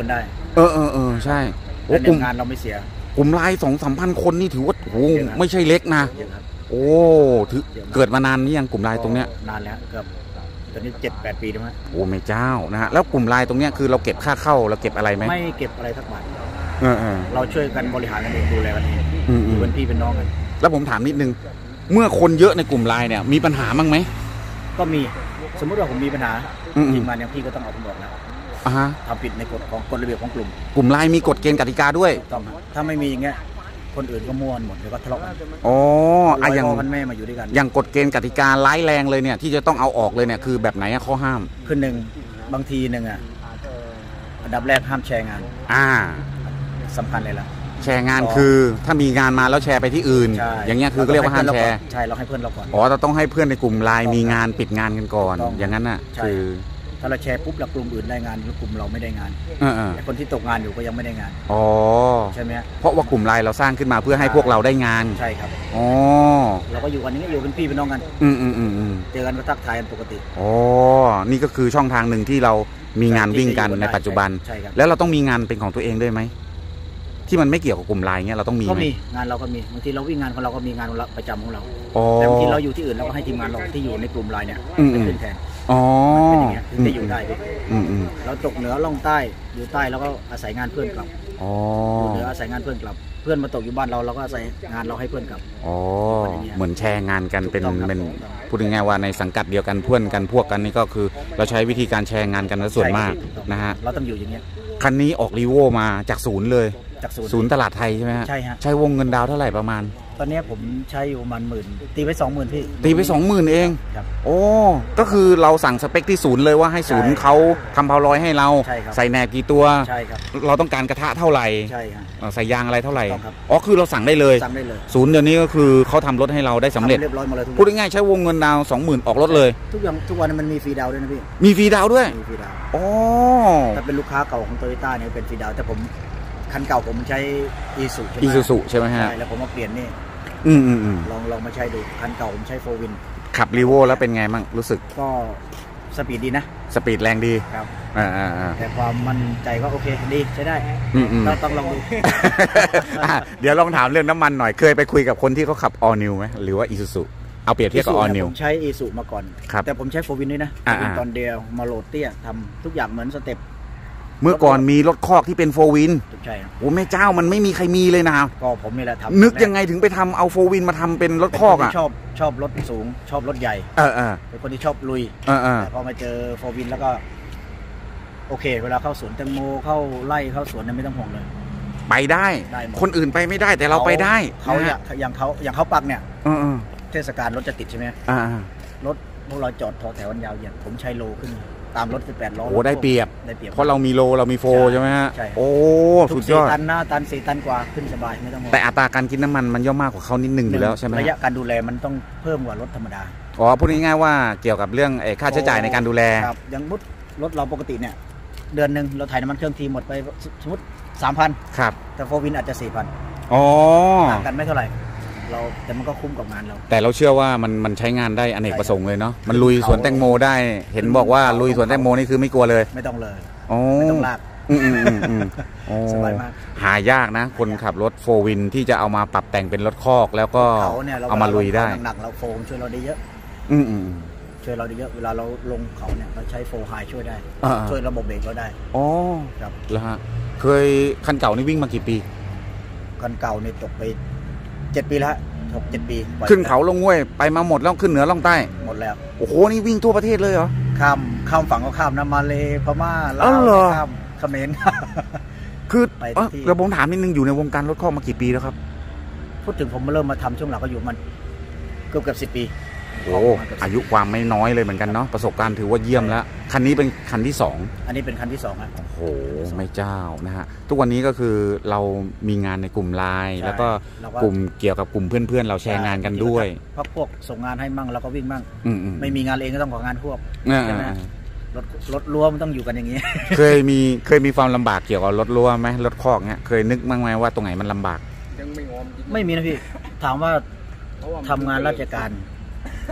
เออเออเออใช่โอ้แล้วกลุ่มงานเราไม่เสียกลุ่มไลน์สองสามพันคนนี่ถือว่าโอ้โหไม่ใช่เล็กนะเยอะครับโอ้ถือเกิดมานานนี่ยังกลุ่มไลน์ตรงเนี้ยนานแล้วเกือบตอนนี้เจ็ดแปดปีแล้วมั้ยโอ้ไม่เจ้านะฮะแล้วกลุ่มไลน์ตรงเนี้ยคือเราเก็บค่าเข้าเราเก็บอะไรไหมไม่เก็บอะไรสักบาทเออเออเราช่วยกันบริหารกันเองดูแลกันเองอืมอือยู่มเป็นพี่เป็นน้องกันแล้วผมถามนิดนึงเมื่อคนเยอะในกลุ่มไลน์เนี่ยมีปัญหาบ้างไหมก็มีสมมุติว่าผมมีปัญหาอืมทีมงานอย่างพี่ก็ต้องเอาผมบอกนะอ่าฮะทำผิดในกฎของกฎระเบียบของกลุ่มกลุ่มไลน์มีกฎเกณฑ์กติกาด้วยถูกต้องครับถ้าไม่มีอย่างเงี้ยคนอื่นก็ม่วนหมดเดี๋ยวก็ทะเลาะกันอ๋ออะอย่างพ่อกันแม่มาอยู่ด้วยกันอย่างกฎเกณฑ์กติการ้ายแรงเลยเนี่ยที่จะต้องเอาออกเลยเนี่ยคือแบบไหนอะข้อห้ามคือหนึ่งบางทีหนึ่งอ่ะอันดับแรกห้ามแชร์งานอ่าสำคัญเลยล่ะแชร์งานคือถ้ามีงานมาแล้วแชร์ไปที่อื่นใช่อย่างเงี้ยคือก็เรียกว่าห้ามแชร์ใช่เราให้เพื่อนเราก่อนอ๋อเราต้องให้เพื่อนในกลุ่มไลน์มีงานปิดงานกันก่อนต้องอย่างนั้นน่ะใช่คือถ้าเราแชร์ปุ๊บแล้วกลุ่มอื่นได้งานแล้วกลุ่มเราไม่ได้งานเออเออแต่คนที่ตกงานอยู่ก็ยังไม่ได้งานอ๋อใช่ไหมฮะเพราะว่ากลุ่มไลน์เราสร้างขึ้นมาเพื่อให้พวกเราได้งานใช่ครับอ๋อเราก็อยู่กันอย่างนี้อยู่เป็นพี่เป็นน้องกันอืมอืมอืมอืมเจอกันก็ทักทายกันปกติอ๋อนี่ก็คือช่องทางหนึ่งที่เรามีงานวิ่งกันในปัจจุบันใช่ครับแล้วเราต้องมีงานเป็นของตัวเองด้วยไหมที่มันไม่เกี่ยวกับกลุ่มไลน์เงี้ยเราต้องมีก็ไหมมีงานเราก็มีบางทีเราวิ่งงานของเราก็มีงานของเราประจำของเราอ๋อแต่บางทีเราอยู่ที่อื่นเราก็ให้ทีมงานเราที่อยู่ในกลุ่มไลน์เนี่ยอืมไปขึ้นแทนอ๋อเป็นอย่างเงี้ยถึงจะอยู่ได้พี่อืมอืมเราตกเหนือล่องใต้อยู่ใต้เราก็อาศัยงานเพื่อนกลับอ๋ออยู่เหนืออาศัยงานเพื่อนกลับ เพื่อนมาตกอยู่บ้านเราเราก็อาศัยงานเราให้เพื่อนกลับอ๋อเป็นอย่างเงี้ยเหมือนแชร์งานกันเป็นถูกต้องครับเป็นพูดง่ายๆว่าในสังกัดเดียวกันเพื่อนกันพวกกันนี่ก็คือ เราใช้วิธีการแชร์งานกันซะส่วนมากใช่ถูต้องนะฮะเราต้องอยู่อย่างเงี้ยคันนี้ออกรีโวมาจากศูนย์เลยจากศูนย์ศูนย์ตลาดไทยใช่ไหมฮะใช่ฮะใช้วงเงินดาวเท่าไหร่ประมาณตอนเนี้ยผมใช้อยู่ประมาณหมื่นตีไปสองหมื่นพี่ตีไปสองหมื่นเองครับโอ้ก็คือเราสั่งสเปคที่ศูนย์เลยว่าให้ศูนย์ใช่เขาทำเพาลอยให้เราใช่ครับใส่แหนบกี่ตัวใช่ครับเราต้องการกระทะเท่าไหร่ใช่ครับเอ่อใส่ยางอะไรเท่าไหร่ถูกต้องครับอ๋อคือเราสั่งได้เลยสั่งได้เลยศูนย์เดี๋ยวนี้ก็คือเขาทำรถให้เราได้สำเร็จทำเรียบร้อยหมดเลยทุกอพูดย่างง่ายๆใช้วงเงินดาวสองหมื่นออกรถเลยทุกอย่างทุกวันมันมีฟรีดาวน์ด้วยนะพี่มีฟรีดาวด้วยมีฟรีดาวน์อ๋อถ้าเป็นลูกค้าเก่าของโตโยต้าเนี่ยเป็นฟรีดาวน์แต่ผมคันเก่าผมใช้อีซูใช่ไหมอีซูซูใช่ไหมฮะใช่แล้วผมมาเปลี่ยนนี่อืมอืมอืมลองลองมาใช้ดูคันเก่าผมใช้โฟวินขับรีโวแล้วเป็นไงบ้างรู้สึกก็สปีดดีนะสปีดแรงดีครับอ่าอ่าอ่าแต่ความมั่นใจก็โอเคดีใช้ได้อืมอืมเราต้องลองดูอ่ะเดี๋ยวลองถามเรื่องน้ำมันหน่อยเคยไปคุยกับคนที่เขาขับ All New ไหมหรือว่า Isuzu เอาเปรียบเทียบกับ All เนี่ย New ผมใช้อีซูมาก่อนครับแต่ผมใช้โฟวินด้วยนะอ่าเป็นตอนเดียวมาโหลดเตี้ยทำทุกอย่างเหมือนสเต็ปเมื่อก่อนมีรถคอกที่เป็นโฟวินถูกใช่ครับโอ้แม่เจ้ามันไม่มีใครมีเลยนะก็ผมนี่แหละทำนึกยังไงถึงไปทำเอาโฟวินมาทำเป็นรถเป็นคคอน กที่อ่ะชอบชอบรถสูง ชอบรถใหญ่เออเออเป็นคนที่ชอบลุยเออเออแต่พอมาเจอโฟวินแล้วก็ โอเค เวลาเข้าสวนแตงโมเข้าไล่เข้าสวนเนี่ยไม่ต้องห่วงเลยไปได้ได้หมดคนอื่นไปไม่ได้แต่เราไปได้เขานะอฮะย่างอย่างเขาอย่างเขาปักเนี่ยเออเออเทศกาลรถจะติดใช่ไหมอ่าอ่ารถพวกเราจอดทอแถววันยาวเหยียดผมใช้โลขึ้น ตามรถสิบแปดล้อโอ้ได้เปรียบได้เปรียบเพราะเรามีโลเรามีโฟใช่ใช่ไหมฮะใช่โอ้ทุสุกดยสี่อดตันหน้าตันสี่ตันกว่าขึ้นสบายไม่ต้องห่วงแต่อัตราการกินน้ำมันมันย่อมมากกว่าเขานิดนึงอยู่แล้วใช่ไหมระยะฮะการดูแลมันต้องเพิ่มกว่ารถธรรมดาอ๋อพูดง่ายๆว่าเกี่ยวกับเรื่องไอ้ค่าใช้จ่ายในการดูแลครับอย่างมุดรถเราปกติเนี่ย เดือนหนึ่งเราถ่ายน้ำมันเครื่องทีหมดไปสมมติสามพันครับแต่โฟวินอาจจะสี่พันอ๋อต่างกันไม่เท่าไหร่ เราแต่มันก็คุ้มกับงานเราแต่เราเชื่อว่ามันมันใช้งานได้อเนกประสงค์เลยเนาะมันลุยเขาสวนแตงโมได้ เห็นบอกว่าลุยสวนแตงโมนี่คือไม่กลัวเลยไม่ต้องเลยอ๋อไม่ต้องลากอืมอืมอืมอืมโอ้สบายมากหายากนะ คนขับรถโฟวินที่จะเอามาปรับแต่งเป็นรถคอกแล้วก็เขาเนี่ยเราเอามาลุยได้หนักๆเราโฟมช่วยเราได้เยอะอืมอืมอืมช่วยเราได้เยอะเวลาเราลงเขาเนี่ยเราใช้โฟไฮช่วยได้อ่าช่วยระบบเบรกเราได้อ๋อครับแล้วฮะเคยคันเก่านี่วิ่งมากี่ปีคันเก่าเนี่ยตกไปเจ็ดปีแล้วหกเจ็ดปีปล่อยขึ้นเขาลงห้วยไปมาหมดแล้วขึ้นเหนือล่องใต้หมดแล้วโอ้โหนี่วิ่งทั่วประเทศเลยเหรอข้ามข้ามฝั่งก็ข้ามนะมาเลพม่าลาอ๋อวเหรอข้ามเขมรคือไปทุกเอ้อที่แล้วผมถามนิดนึงอยู่ในวงการรถคอกมากี่ปีแล้วครับพูดถึงผมมาเริ่มมาทำช่วงหลังก็อยู่มันเกือบเกือบสิบปีโอ้อายุความไม่น้อยเลยเหมือนกันเนาะประสบการณ์ถือว่าเยี่ยมแล้วคันนี้เป็นคันที่สองอันนี้เป็นคันที่สองครับโอ้โหไม่เจ้านะฮะทุกวันนี้ก็คือเรามีงานในกลุ่มไลน์ใช่แล้วก็แล้วก็กลุ่มเกี่ยวกับกลุ่มเพื่อนๆ เราแชร์งานกันด้วยพักพวกส่งงานให้มั่งเราก็วิ่งมั่งอืมอืมไม่มีงานเองก็ต้องของงานพวกอ่าใช่ไหมอ่ารถรถรั้วมันต้องอยู่กันอย่างนี้เคยมีเคยมีความลำบากเกี่ยวกับรถรั้วไหมรถคอกเนี้ยเคยนึกบ้างไหมว่าตรงไหนมันลำบากไม่มีนะพี่ ถามว่าทำงานราชการ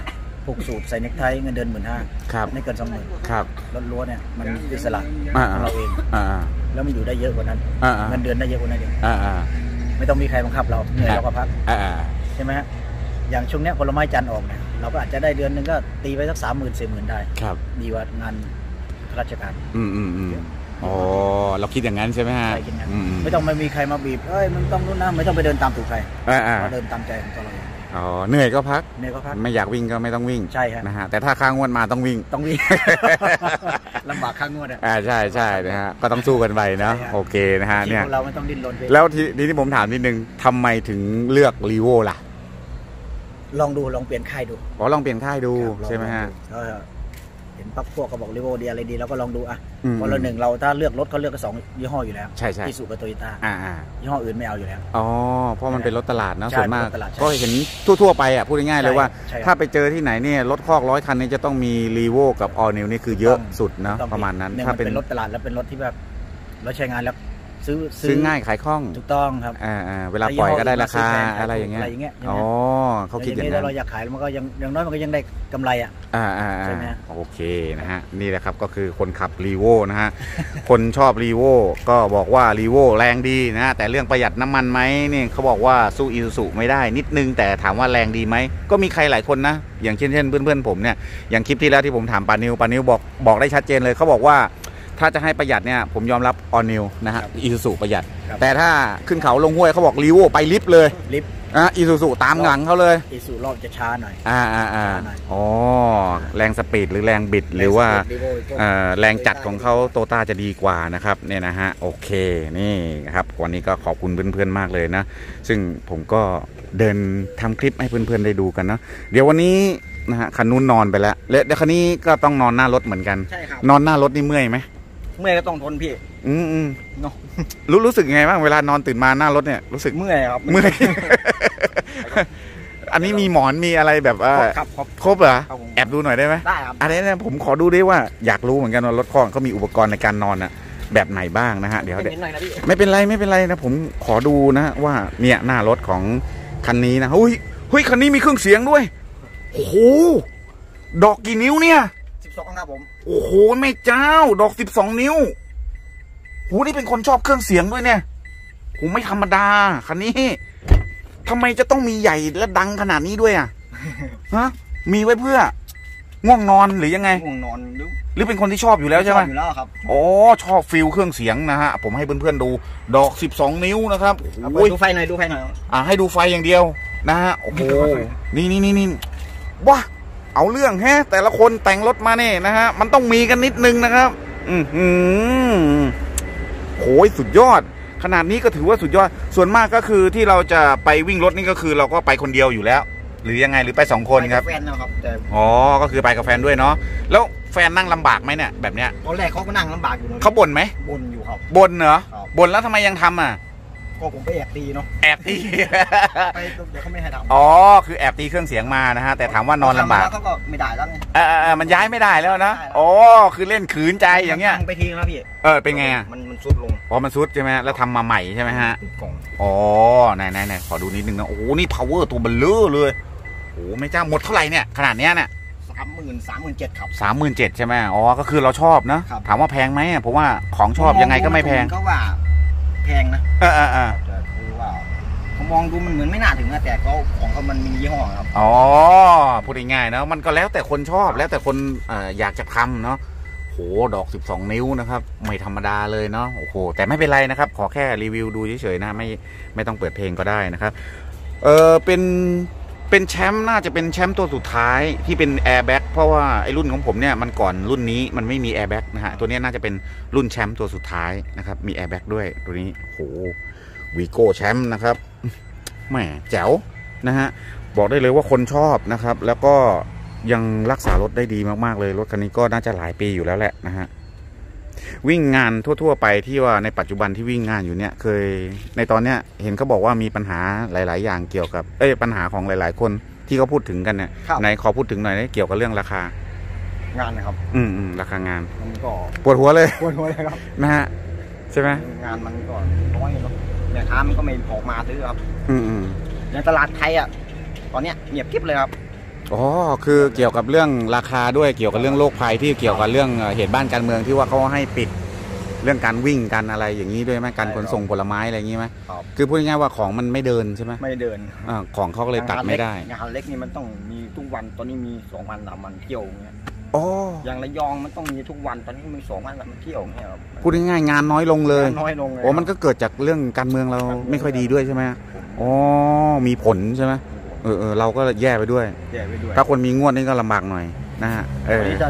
ผูกสูบใส่เน็กไทเงินเดือนหมื่นห้าไม่เกินสองหมื่นครับรถรั้วเนี่ยมันอิสระของเราเองแล้วมันอยู่ได้เยอะกว่านั้นเงินเดือนได้เยอะกว่านั้นเองไม่ต้องมีใครบังคับเราเหนื่อยเราก็พักใช่ไหมฮะอย่างช่วงนี้ผลไม้จันทร์ออกเนี่ยเราก็อาจจะได้เดือนนึงก็ตีไปสักสามหมื่นสี่หมื่นได้ดีกว่างานราชการอืมอืมอืมอ๋อเราคิดอย่างนั้นใช่ไหมฮะไม่ต้องไม่มีใครมาบีบเอ้ยมันต้องนู่นนะไม่ต้องไปเดินตามถูกใครเราเดินตามใจของตัวเราอ๋อเหนื่อยก็พักเหนื่อยก็พักไม่อยากวิ่งก็ไม่ต้องวิ่งใช่ฮะนะฮะแต่ถ้าค้างงวดมาต้องวิ่งต้องวิ่งลำบากค้างงวดอ่ะอ่าใช่ใช่นะฮะก็ต้องสู้กันไปนะโอเคนะฮะเนี่ยเราไม่ต้องดิ้นรนแล้วทีนี้ผมถามนิดนึงทำไมถึงเลือกรีโวล่ะลองดูลองเปลี่ยนค่ายดูอ๋อลองเปลี่ยนค่ายดูใช่ไหมฮะเห็นพักพวกก็บอกรีโวดีอะไรดีแล้วก็ลองดูอ่ะเพราะเราหนึ่งเราถ้าเลือกรถเขาเลือกก็สองยี่ห้ออยู่แล้วใช่ใช่อีซูกับโตโยต้ายี่ห้ออื่นไม่เอาอยู่แล้วอ๋อเพราะมันเป็นรถตลาดนะส่วนมากก็เห็นทั่วๆไปอ่ะพูดง่ายๆเลยว่าถ้าไปเจอที่ไหนเนี่ยรถคอกร้อยคันนี้จะต้องมีรีโวกับออนิวนี่คือเยอะสุดนะประมาณนั้นถ้าเป็นรถตลาดแล้วเป็นรถที่แบบรถใช้งานแล้วซื้อซื้อง่ายขายคล่องถูกต้องครับอ่าอ่าเวลาปล่อยก็ได้ราคาอะไรอย่างเงี้ยอ๋อเขาคิดอย่างนี้เราอยากขายมันก็ยังอย่างน้อยมันก็ยังได้กำไรอ่ะอ่าอ่าใช่ไหมโอเคนะฮะนี่แหละครับก็คือคนขับรีโวนะฮะคนชอบรีโวก็บอกว่ารีโวแรงดีนะแต่เรื่องประหยัดน้ำมันไหมนี่เขาบอกว่าสู้อีซูซุไม่ได้นิดนึงแต่ถามว่าแรงดีไหมก็มีใครหลายคนนะอย่างเช่นเช่นเพื่อนๆผมเนี่ยอย่างคลิปที่แล้วที่ผมถามปานิวปานิวบอกบอกได้ชัดเจนเลยเขาบอกว่าถ้าจะให้ประหยัดเนี่ยผมยอมรับออนิวนะฮะอีซูซุประหยัดแต่ถ้าขึ้นเขาลงห้วยเขาบอกรีโวไปลิฟต์เลยลิฟต์อ่ะอีซูซุตามหลังเขาเลยอีซูซุรอบจะช้าหน่อยอ่าอ่าอ่าอ๋อแรงสปีดหรือแรงบิดหรือว่าแรงจัดของเขาโตต้าจะดีกว่านะครับเนี่ยนะฮะโอเคนี่ครับวันนี้ก็ขอบคุณเพื่อนๆมากเลยนะซึ่งผมก็เดินทำคลิปให้เพื่อนๆได้ดูกันนะเดี๋ยววันนี้นะฮะคันนู้นนอนไปแล้วแล้วเดี๋ยวคันนี้ก็ต้องนอนหน้ารถเหมือนกันนอนหน้ารถนี่เมื่อยไหมเมื่อยก็ต้องทนพี่อืมอืมรู้รู้สึกไงบ้างเวลานอนตื่นมาหน้ารถเนี่ยรู้สึกเมื่อยครับเมื่อยอันนี้มีหมอนมีอะไรแบบว่าครบเหรอแอบดูหน่อยได้ไหมได้ครับอันนี้เนี่ยผมขอดูได้ว่าอยากรู้เหมือนกันว่ารถคลองเขามีอุปกรณ์ในการนอนอะแบบไหนบ้างนะฮะเดี๋ยวเดี๋ยวไม่เป็นไรไม่เป็นไรนะผมขอดูนะว่าเนี่ยหน้ารถของคันนี้นะเฮ้ยเฮ้ยคันนี้มีเครื่องเสียงด้วยโอ้โหดอกกี่นิ้วเนี่ยสิบสองครับผมโอ้โหแม่เจ้าดอกสิบสองนิ้วโหนี่เป็นคนชอบเครื่องเสียงด้วยเนี่ยโหไม่ธรรมดาคันนี้ทำไมจะต้องมีใหญ่และดังขนาดนี้ด้วยอ่ะฮะมีไว้เพื่อง่วงนอนหรือยังไงง่วงนอนหรือหรือเป็นคนที่ชอบอยู่แล้วใช่ไหมชอบอยู่แล้วครับอ๋อชอบฟิลเครื่องเสียงนะฮะผมให้เพื่อนๆดูดอกสิบสองนิ้วนะครับดูไฟหน่อยดูไฟหน่อยอ่าให้ดูไฟอย่างเดียวนะฮะโอ้โหนี่นี่นี่นี่ว้าเอาเรื่องแฮะแต่ละคนแต่งรถมาเนี่ยนะฮะมันต้องมีกันนิดนึงนะครับอืมอืมโหยสุดยอดขนาดนี้ก็ถือว่าสุดยอดส่วนมากก็คือที่เราจะไปวิ่งรถนี่ก็คือเราก็ไปคนเดียวอยู่แล้วหรือยังไงหรือไปสองคนครับแฟนนะครับแต่อ๋อก็คือไปกับแฟนด้วยเนาะแล้วแฟนนั่งลำบากไหมเนี่ยแบบเนี้ยตอนแรกเขาก็นั่งลำบากอยู่เขาบ่นไหมบ่นอยู่ครับบ่นเหรอบ่นแล้วทำไมยังทำอ่ะก็ผมไปแอบตีเนาะแอบตีไปเดี๋ยวเขาไม่ให้ทำอ๋อคือแอบตีเครื่องเสียงมานะฮะแต่ถามว่านอนลำบากเขาก็ไม่ได้แล้วไงเออมันย้ายไม่ได้แล้วนะอ๋อคือเล่นขืนใจอย่างเงี้ยไปทิ้งแล้วพี่เออเป็นไงอ่ะมันมันซุดลงอ๋อมันซุดใช่ไหมแล้วทำมาใหม่ใช่ไหมฮะอ๋อไหนไหนไหนขอดูนิดนึงนะโอ้นี่ power ตัวเบลเลอร์เลยโอ้ไม่จ้าหมดเท่าไหร่เนี่ยขนาดเนี้ยเนี่ยสามหมื่นสามหมื่นเจ็ดครับสามหมื่นเจ็ดใช่ไหมอ๋อก็คือเราชอบนะถามว่าแพงไหมเพราะว่าของชอบยังไงก็ไม่แพงก็ว่าแพงนะเออเออเออผมมองดูมันเหมือนไม่น่าถึงนะแต่เขาของเขามันมียี่ห้อครับอ๋อพูดง่ายๆนะมันก็แล้วแต่คนชอบแล้วแต่คนอยากจะทำเนาะโหดอกสิบสองนิ้วนะครับไม่ธรรมดาเลยเนาะโอ้โหแต่ไม่เป็นไรนะครับขอแค่รีวิวดูเฉยๆนะไม่ไม่ต้องเปิดเพลงก็ได้นะครับเออเป็นเป็นแชมป์น่าจะเป็นแชมป์ตัวสุดท้ายที่เป็นแอร์แบ็กเพราะว่าไอ้รุ่นของผมเนี่ยมันก่อนรุ่นนี้มันไม่มีแอร์แบ็กนะฮะตัวนี้น่าจะเป็นรุ่นแชมป์ตัวสุดท้ายนะครับมีแอร์แบ็กด้วยตัวนี้โหวีโก้แชมป์นะครับแหมแจ๋วนะฮะบอกได้เลยว่าคนชอบนะครับแล้วก็ยังรักษารถได้ดีมากๆเลยรถคันนี้ก็น่าจะหลายปีอยู่แล้วแหละนะฮะวิ่งงานทั่วๆไปที่ว่าในปัจจุบันที่วิ่งงานอยู่เนี่ยเคยในตอนเนี้ยเห็นเขาบอกว่ามีปัญหาหลายๆอย่างเกี่ยวกับเอ้ยปัญหาของหลายๆคนที่เขาพูดถึงกันเนี่ยไหนขอพูดถึงหน่อยเกี่ยวกับเรื่องราคางานนะครับอืมอืมราคางานมันก็ปวดหัวเลยปวดหัวเลยครับนะฮะใช่ไหมงานมันก็น้อยเนาะแม่ค้ามันก็ไม่ออกมาซื้อครับอืมอืมในตลาดไทยอ่ะตอนเนี้ยเงียบกิ๊บเลยครับอ๋อคือเกี่ยวกับเรื่องราคาด้วยเกี่ยวกับเรื่องโรคภัยที่เกี่ยวกับเรื่องเหตุบ้านการเมืองที่ว่าเขาให้ปิดเรื่องการวิ่งกันอะไรอย่างนี้ด้วยไหมการขนส่งผลไม้อะไรอย่างนี้ไหมคือพูดง่ายๆว่าของมันไม่เดินใช่ไหมไม่เดินอ่าของเขาก็เลยตัดไม่ได้งานเล็กนี่มันต้องมีทุกวันตอนนี้มีสองวันสามวันเที่ยวเงี้ยอ๋ออย่างระยองมันต้องมีทุกวันตอนนี้มีสองวันมันเที่ยวเงี้ยพูดง่ายๆงานน้อยลงเลยน้อยลงเลยโอ้มันก็เกิดจากเรื่องการเมืองเราไม่ค่อยดีด้วยใช่ไหมอ๋อมีผลใช่ไหมเออเออเราก็แย่ไปด้วยแย่ไปด้วยถ้าคนมีงวดนี่ก็ลำบากหน่อยนะฮะเออจะ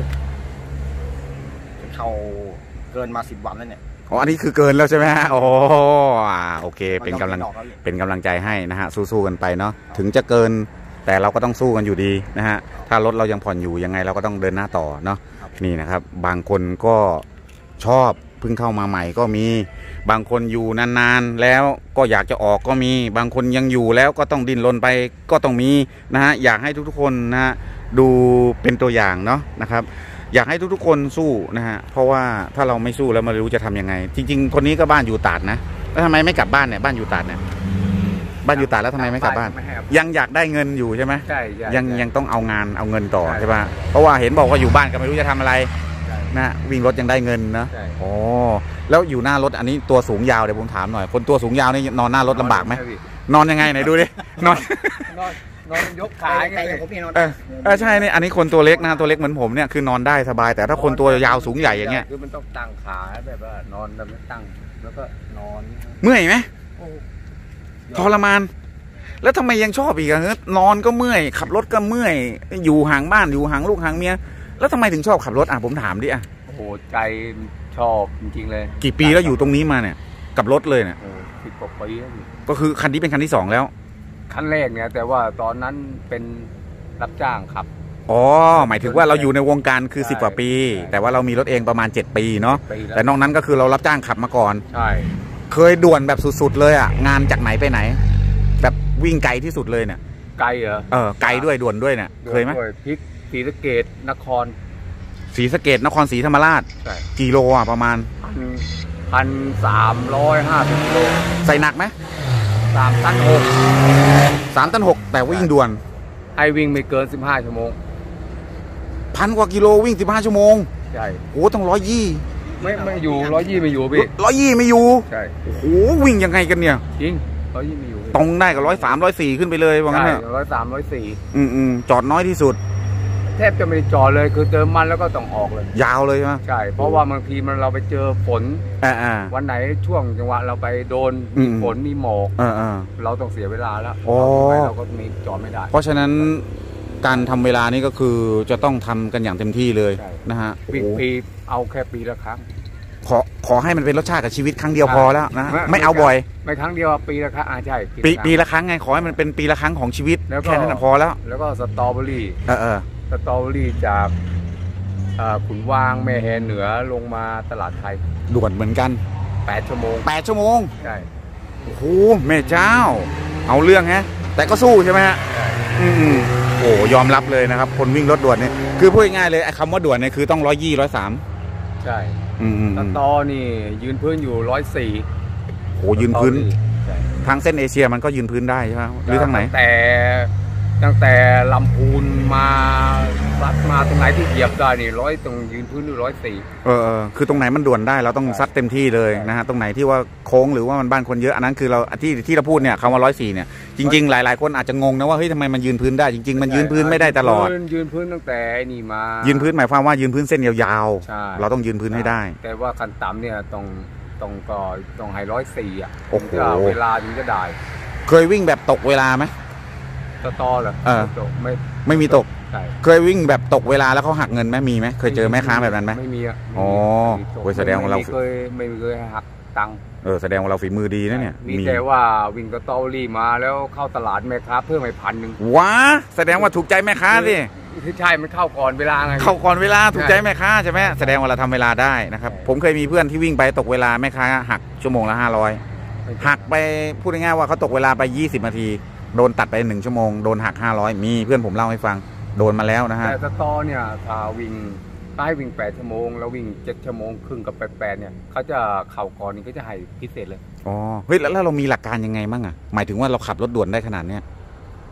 เขาเกินมาสิบวันแล้วเนี่ยอ๋ออันนี้คือเกินแล้วใช่ไหมฮะโอ้โอเคเป็นกำลังเป็นกำลังใจให้นะฮะสู้ๆกันไปเนาะถึงจะเกินแต่เราก็ต้องสู้กันอยู่ดีนะฮะถ้ารถเรายังผ่อนอยู่ยังไงเราก็ต้องเดินหน้าต่อเนาะนี่นะครับบางคนก็ชอบเพิ่งเข้ามาใหม่ก็มีบางคนอยู่นานๆแล้วก็อยากจะออกก็มีบางคนยังอยู่แล้วก็ต้องดิ้นรนไปก็ต้องมีนะฮะอยากให้ทุกๆคนนะฮะดูเป็นตัวอย่างเนาะนะครับอยากให้ทุกๆคนสู้นะฮะเพราะว่าถ้าเราไม่สู้แล้วไม่รู้จะทำยังไงจริงๆคนนี้ก็บ้านอยู่ตาดนะแล้วทำไมไม่กลับบ้านเนี่ยบ้านอยู่ตาดเนี่ยบ้านอยู่ตาดแล้วทำไมไม่กลับบ้านยังอยากได้เงินอยู่ใช่ไหมใช่ยังยังต้องเอางานเอาเงินต่อใช่ป่ะเพราะว่าเห็นบอกว่าอยู่บ้านก็ไม่รู้จะทำอะไรนะวิ่งรถยังได้เงินนะโอ้แล้วอยู่หน้ารถอันนี้ตัวสูงยาวเดี๋ยวผมถามหน่อยคนตัวสูงยาวนี่นอนหน้ารถลำบากไหมนอนยังไงไหนดูดินอนนอนยกขาไงผมนี่นอนเออใช่เนี่ยอันนี้คนตัวเล็กนะตัวเล็กเหมือนผมเนี่ยคือนอนได้สบายแต่ถ้าคนตัวยาวสูงใหญ่อย่างเงี้ยคือมันต้องตั้งขาแบบว่านอนแบบไม่ตั้งแล้วก็นอนเมื่อยไหมทรมานแล้วทำไมยังชอบอีกอะนอนก็เมื่อยขับรถก็เมื่อยอยู่ห่างบ้านอยู่ห่างลูกห่างเมียแล้วทำไมถึงชอบขับรถอ่ะผมถามดิอ่ะโอ้โหใจชอบจริงๆเลยกี่ปีแล้วอยู่ตรงนี้มาเนี่ยกับรถเลยเนี่ยสิบกว่าปีก็คือคันนี้เป็นคันที่สองแล้วคันแรกเนี่ยแต่ว่าตอนนั้นเป็นรับจ้างขับอ๋อหมายถึงว่าเราอยู่ในวงการคือสิบกว่าปีแต่ว่าเรามีรถเองประมาณเจ็ดปีเนาะแต่นอกนั้นก็คือเรารับจ้างขับมาก่อนใช่เคยด่วนแบบสุดๆเลยอ่ะงานจากไหนไปไหนแบบวิ่งไกลที่สุดเลยเนี่ยไกลเหรอเออไกลด้วยด่วนด้วยเนี่ยเคยไหมพริกศรีสะเกษนครศรีสะเกษนครศรีธรรมราชกิโลอ่ะประมาณพันสามร้อยห้าสิบกิโลใส่หนักไหมสามตันหกสามตันหกแต่วิ่งด่วนไอวิ่งไม่เกินสิบห้าชั่วโมงพันกว่ากิโลวิ่งสิบห้าชั่วโมงใช่โอ้ต้องร้อยยี่ไม่ไม่อยู่ร้อยยี่ไม่อยู่พี่ร้อยยี่ไม่อยู่ใช่โอ้วิ่งยังไงกันเนี่ยจริงร้อยยี่ไม่อยู่ตรงได้กับร้อยสามร้อยสี่ขึ้นไปเลยว่างั้นเถอะร้อยสามร้อยสี่อืมอืมจอดน้อยที่สุดแทบจะไม่ได้จอดเลยคือเติมมันแล้วก็ต้องออกเลยยาวเลยใช่ไหมใช่เพราะว่าบางทีมันเราไปเจอฝนวันไหนช่วงจังหวะเราไปโดนมีฝนมีหมอกเราต้องเสียเวลาแล้วเราก็มีจอดไม่ได้เพราะฉะนั้นการทำเวลานี้ก็คือจะต้องทำกันอย่างเต็มที่เลยนะฮะวิ่งปีเอาแค่ปีละครั้งขอขอให้มันเป็นรสชาติกับชีวิตครั้งเดียวพอแล้วนะไม่เอาบ่อยไม่ครั้งเดียวปีละครั้งอ่าใช่ปีปีละครั้งไงขอให้มันเป็นปีละครั้งของชีวิตแค่นั้นพอแล้วแล้วก็สตรอเบอรี่เออเออสตรอเบอรี่จากขุนวางแม่แฮเหนือลงมาตลาดไทยด่วนเหมือนกันแปดชั่วโมงแปดชั่วโมงใช่โอ้โหแม่เจ้าเอาเรื่องฮะแต่ก็สู้ใช่ไหมฮะอืมโอ้ยอมรับเลยนะครับคนวิ่งรถด่วนเนี่ยคือพูดง่ายเลยไอ้คำว่าด่วนเนี่ยคือต้องร้อยยี่ร้อยสามใช่สตอนี่ยืนพื้นอยู่ร้อยสี่โอ้ยืนพื้นทางเส้นเอเชียมันก็ยืนพื้นได้ใช่ไหมหรือทางไหนแต่ตั้งแต่ลำพูนมาซัดมาตรงไหนที่เหยียบได้นี่ร้อยตรงยืนพื้นอยู่ร้อยสี่เออคือตรงไหนมันด่วนได้เราต้องซัดเต็มที่เลยนะฮะตรงไหนที่ว่าโค้งหรือว่ามันบ้านคนเยอะอันนั้นคือเราที่ที่เราพูดเนี่ยคำว่าร้อยสี่เนี่ยจริงๆหลายๆคนอาจจะงงนะว่าเฮ้ยทำไมมันยืนพื้นได้จริงๆมันยืนพื้นไม่ได้ตลอดยืนพื้นตั้งแต่นี่มายืนพื้นหมายความว่ายืนพื้นเส้นยาวๆเราต้องยืนพื้นให้ได้แต่ว่าขั้นต่ำเนี่ยต้องต้องก็ต้องให้ร้อยสี่อ่ะถึงเวลาถึงจะได้เคยวิ่งแบบตกเวลาไหมสตอเหรอเออไม่ไม่มีตกเคยวิ่งแบบตกเวลาแล้วเขาหักเงินไหมมีไหมเคยเจอแม่ค้าแบบนั้นไหมไม่มีอ่ะอ๋อแสดงว่าเราเคยไม่เคยหักตังค์เออแสดงว่าเราฝีมือดีนะเนี่ยมีแต่ว่าวิ่งสตอรี่มาแล้วเข้าตลาดแม่ค้าเพิ่มไปพันหนึ่งว้าแสดงว่าถูกใจแม่ค้าสิใช่มันเข้าก่อนเวลาไงเข้าก่อนเวลาถูกใจแม่ค้าใช่ไหมแสดงว่าเราทำเวลาได้นะครับผมเคยมีเพื่อนที่วิ่งไปตกเวลาแม่ค้าหักชั่วโมงละห้าร้อยหักไปพูดง่ายๆว่าเขาตกเวลาไปยี่สิบนาทีโดนตัดไปหนึ่งชั่วโมงโดนหักห้าร้อยมีเพื่อนผมเล่าให้ฟังโดนมาแล้วนะฮะแต่สตอเนี่ยถ้าวิ่งใต้วิ่งแปดชั่วโมงแล้ววิ่งเจ็ดชั่วโมงครึ่งกับแปดแปดเนี่ยเขาจะเข่าก่อนนี่ก็จะให้พิเศษเลยอ๋อเฮ้ยแล้วเรามีหลักการยังไงบ้างอ่ะหมายถึงว่าเราขับรถด่วนได้ขนาดเนี้ย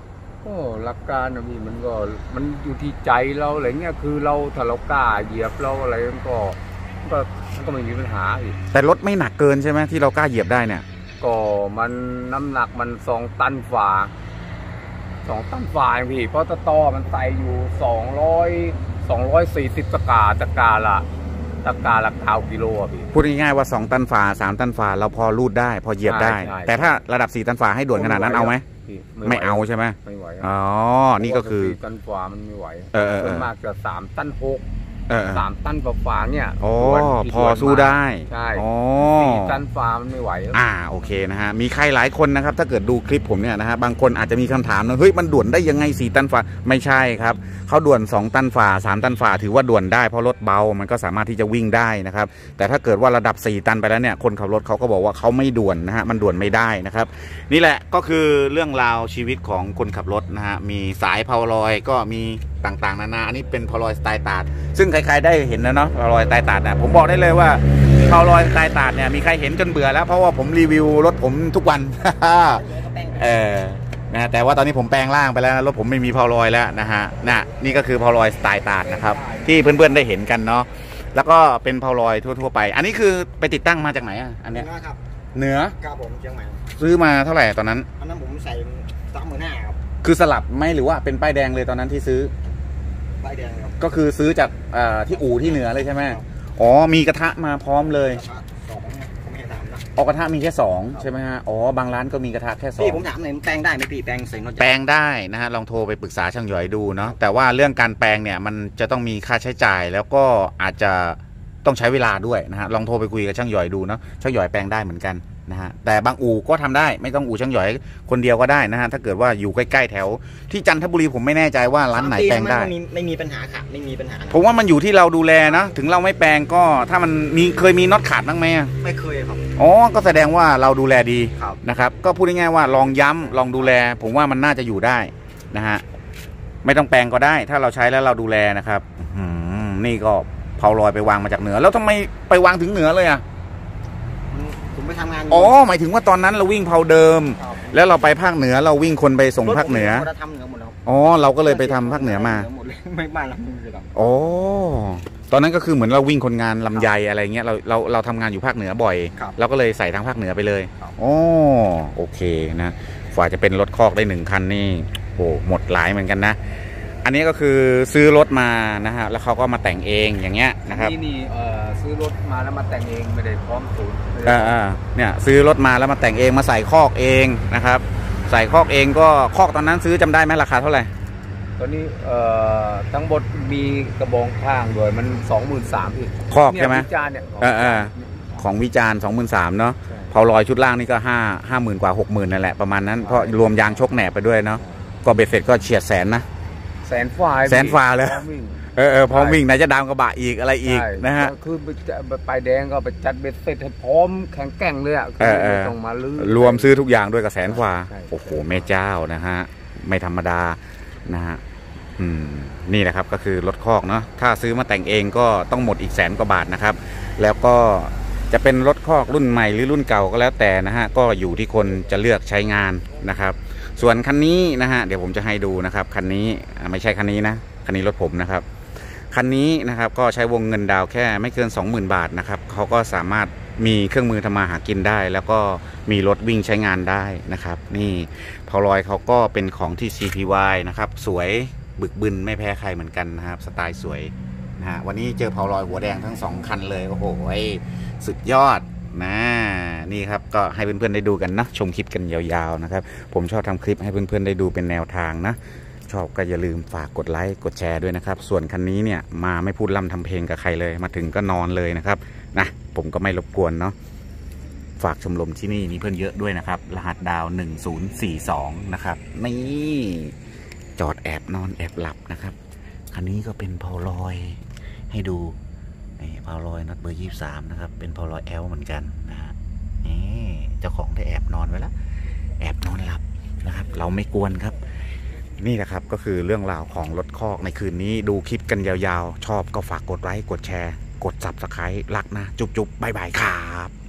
ก็หลักการนะพี่มันก็มันอยู่ที่ใจเราอะไรเงี้ยคือเราถ้าเรากล้าเหยียบเราอะไรมันก็ก็มันก็ไม่มีปัญหาอีกแต่รถไม่หนักเกินใช่ไหมที่เรากล้าเหยียบได้เนี่ยก็มันน้ำหนักมันสองตันฝ่าสองตันฝ่าพี่เพราะตะตอมันใส่อยู่สองร้อยสองร้อยสี่สิบตะกาตะกาละตะกาละเก้ากิโลพี่พูดง่ายๆว่าสองตันฝ่าสามตันฝ่าเราพอรูดได้พอเหยียบได้แต่ถ้าระดับสี่ตันฝ่าให้ด่วนขนาดนั้นเอาไหมไม่เอาใช่ไหมไม่ไหวอ๋อนี่ก็คือสี่ตันฝ่ามันไม่ไหวส่วนมากจะสามตันหกสามตันฝ่าเนี่ยโอ้พอสู้ได้ใช่สี่ตันฝ่ามันไม่ไหวอ่าโอเคนะฮะมีใครหลายคนนะครับถ้าเกิดดูคลิปผมเนี่ยนะฮะบางคนอาจจะมีคำถามนะเฮ้ยมันด่วนได้ยังไงสี่ตันฝ่าไม่ใช่ครับเขาด่วนสองตันฝ่าสามตันฝ่าถือว่าด่วนได้เพราะรถเบามันก็สามารถที่จะวิ่งได้นะครับแต่ถ้าเกิดว่าระดับสี่ตันไปแล้วเนี่ยคนขับรถเขาก็บอกว่าเขาไม่ด่วนนะฮะมันด่วนไม่ได้นะครับนี่แหละก็คือเรื่องราวชีวิตของคนขับรถนะฮะมีสายเพาลอยก็มีต่างๆนานาอันนี้เป็นเพาลอยสไตล์ตาดซึ่งใครๆได้เห็นแล้วเนาะเพาลอยสไตล์ตาดนะผมบอกได้เลยว่าเพาลอยสไตล์ตาดเนี่ยมีใครเห็นจนเบื่อแล้วเพราะว่าผมรีวิวรถผมทุกวัน เออนะแต่ว่าตอนนี้ผมแปลงร่างไปแล้วรถผมไม่มีเพาลอยแล้วนะฮะน่ะนี่ก็คือเพาลอยสไตล์ตาดนะครับที่เพื่อนๆได้เห็นกันเนาะแล้วก็เป็นเพาลอยทั่วๆไปอันนี้คือไปติดตั้งมาจากไหนอ่ะอันเนี้ยเหนือครับผมเชียงใหม่ซื้อมาเท่าไหร่ตอนนั้นตอนนั้นผมใส่สามหมื่นห้าครับคือสลับไหมหรือว่าเป็นป้ายแดงเลยตอนนั้นที่ซื้อป้ายแดงครับก็คือซื้อจากที่อู่ที่เหนือเลยใช่ไหมอ๋อมีกระทะมาพร้อมเลยออกกระทะมีแค่สองใช่ไหมฮะอ๋อบางร้านก็มีกระทะแค่สองพี่ผมถามหน่อยแปลงได้ไหมพี่แปลงใส่นอตแปลงได้นะฮะลองโทรไปปรึกษาช่างหยอยดูเนาะแต่ว่าเรื่องการแปลงเนี่ยมันจะต้องมีค่าใช้จ่ายแล้วก็อาจจะต้องใช้เวลาด้วยนะฮะลองโทรไปคุยกับช่างหยอยดูเนาะช่างหยอยแปลงได้เหมือนกันนะฮะแต่บางอู่ก็ทำได้ไม่ต้องอู่ช่างหยอยคนเดียวก็ได้นะฮะถ้าเกิดว่าอยู่ใกล้ๆแถวที่จันทบุรีผมไม่แน่ใจว่าร้านไหนแปลงได้ไม่มีปัญหาค่ะไม่มีปัญหาผมว่ามันอยู่ที่เราดูแลนะถึงเราไม่แปลงก็ถ้ามันมีเคยมีน็อตขาดบ้างไหมไม่เคยครับอ๋อก็แสดงว่าเราดูแลดีนะครับก็พูดง่ายๆว่าลองย้ำลองดูแลผมว่ามันน่าจะอยู่ได้นะฮะไม่ต้องแปลงก็ได้ถ้าเราใช้แล้วเราดูแลนะครับนี่ก็เพาลอยไปวางมาจากเหนือแล้วทำไมไปวางถึงเหนือเลยอ่ะผมไปทำงานอ๋อหมายถึงว่าตอนนั้นเราวิ่งเพาเดิมแล้วเราไปภาคเหนือเราวิ่งคนไปส่งภาคเหนืออ๋อเราก็เลยไปทำภาคเหนือมาไม่บ้านเราอ๋อตอนนั้นก็คือเหมือนเราวิ่งคนงานลำไยอะไรเงี้ยเราเราเราทำงานอยู่ภาคเหนือบ่อยเราก็เลยใส่ทางภาคเหนือไปเลยอ๋อโอเคนะฝ่าจะเป็นรถคอกได้หนึ่งคันนี่โอ้หมดหลายเหมือนกันนะอันนี้ก็คือซื้อรถมานะฮะแล้วเขาก็มาแต่งเองอย่างเงี้ยนะครับนี่นี่เอ่อซื้อรถมาแล้วมาแต่งเองไม่ได้พร้อมศูนย์อ่าเนี่ยซื้อรถมาแล้วมาแต่งเองมาใส่คอกเองนะครับใส่คอกเองก็คอกตอนนั้นซื้อจำได้ไหมราคาเท่าไหร่ตอนนี้เอ่อทั้งหมดมีกระบองข้างด้วยมันสองหมื่นสามพี่คอกใช่ไหมวิจารณ์เนี่ยเออของวิจารณ์สองหมื่นสามเนาะเพาลอยชุดล่างนี่ก็ห้าห้าหมื่นกว่าหกหมื่นนั่นแหละประมาณนั้นเพราะรวมยางชกแหนบไปด้วยเนาะก็เบ็ดเสร็จก็เฉียดแสนนะแสนฝ่ายแสนฝ่าเลยเออเออพร้อมวิ่งไหนจะดาวกระบะอีกอะไรอีกนะฮะคือไปแดงก็ไปจัดเบ็ดเสร็จให้พร้อมแข็งแกร่งเลยอ่ะต้องมาลื้อรวมซื้อทุกอย่างด้วยกับแสนฝ่าโอ้โหแม่เจ้านะฮะไม่ธรรมดานะฮะอืมนี่แหละครับก็คือรถคอกเนาะถ้าซื้อมาแต่งเองก็ต้องหมดอีกแสนกว่าบาทนะครับแล้วก็จะเป็นรถคอกรุ่นใหม่หรือรุ่นเก่าก็แล้วแต่นะฮะก็อยู่ที่คนจะเลือกใช้งานนะครับส่วนคันนี้นะฮะเดี๋ยวผมจะให้ดูนะครับคันนี้ไม่ใช่คันนี้นะคันนี้รถผมนะครับคันนี้นะครับก็ใช้วงเงินดาวแค่ไม่เกิน สองหมื่น บาทนะครับเขาก็สามารถมีเครื่องมือทำมาหากินได้แล้วก็มีรถวิ่งใช้งานได้นะครับนี่เพาลอยเขาก็เป็นของที่ ซี พี วาย นะครับสวยบึกบึนไม่แพ้ใครเหมือนกันนะครับสไตล์สวยนะฮะวันนี้เจอเพาลอยหัวแดงทั้งสองคันเลยโอ้โหสุดยอดนะนี่ครับก็ให้เพื่อนๆได้ดูกันนะชมคลิปกันยาวๆนะครับผมชอบทำคลิปให้เพื่อนๆได้ดูเป็นแนวทางนะชอบก็อย่าลืมฝากกดไลค์กดแชร์ด้วยนะครับส่วนคันนี้เนี่ยมาไม่พูดล่ำทำเพลงกับใครเลยมาถึงก็นอนเลยนะครับนะผมก็ไม่รบกวนเนาะฝากชมรมที่นี่มีเพื่อนเยอะด้วยนะครับรหัสดาวหนึ่งศูนย์สี่สองนะครับนี่จอดแอบนอนแอบหลับนะครับคันนี้ก็เป็นเพาลอยให้ดูนี่เพาลอยน็อตเบอร์ยี่สิบสามนะครับเป็นเพาลอยแอลเหมือนกันนะฮะนี่เจ้าของได้แอบนอนไว้แล้วแอบนอนหลับนะครับเราไม่กวนครับนี่แหละครับก็คือเรื่องราวของรถคอกในคืนนี้ดูคลิปกันยาวๆชอบก็ฝากกดไลค์กดแชร์กดซับสไครบ์รักนะจุ๊บๆบ๊ายบายครับ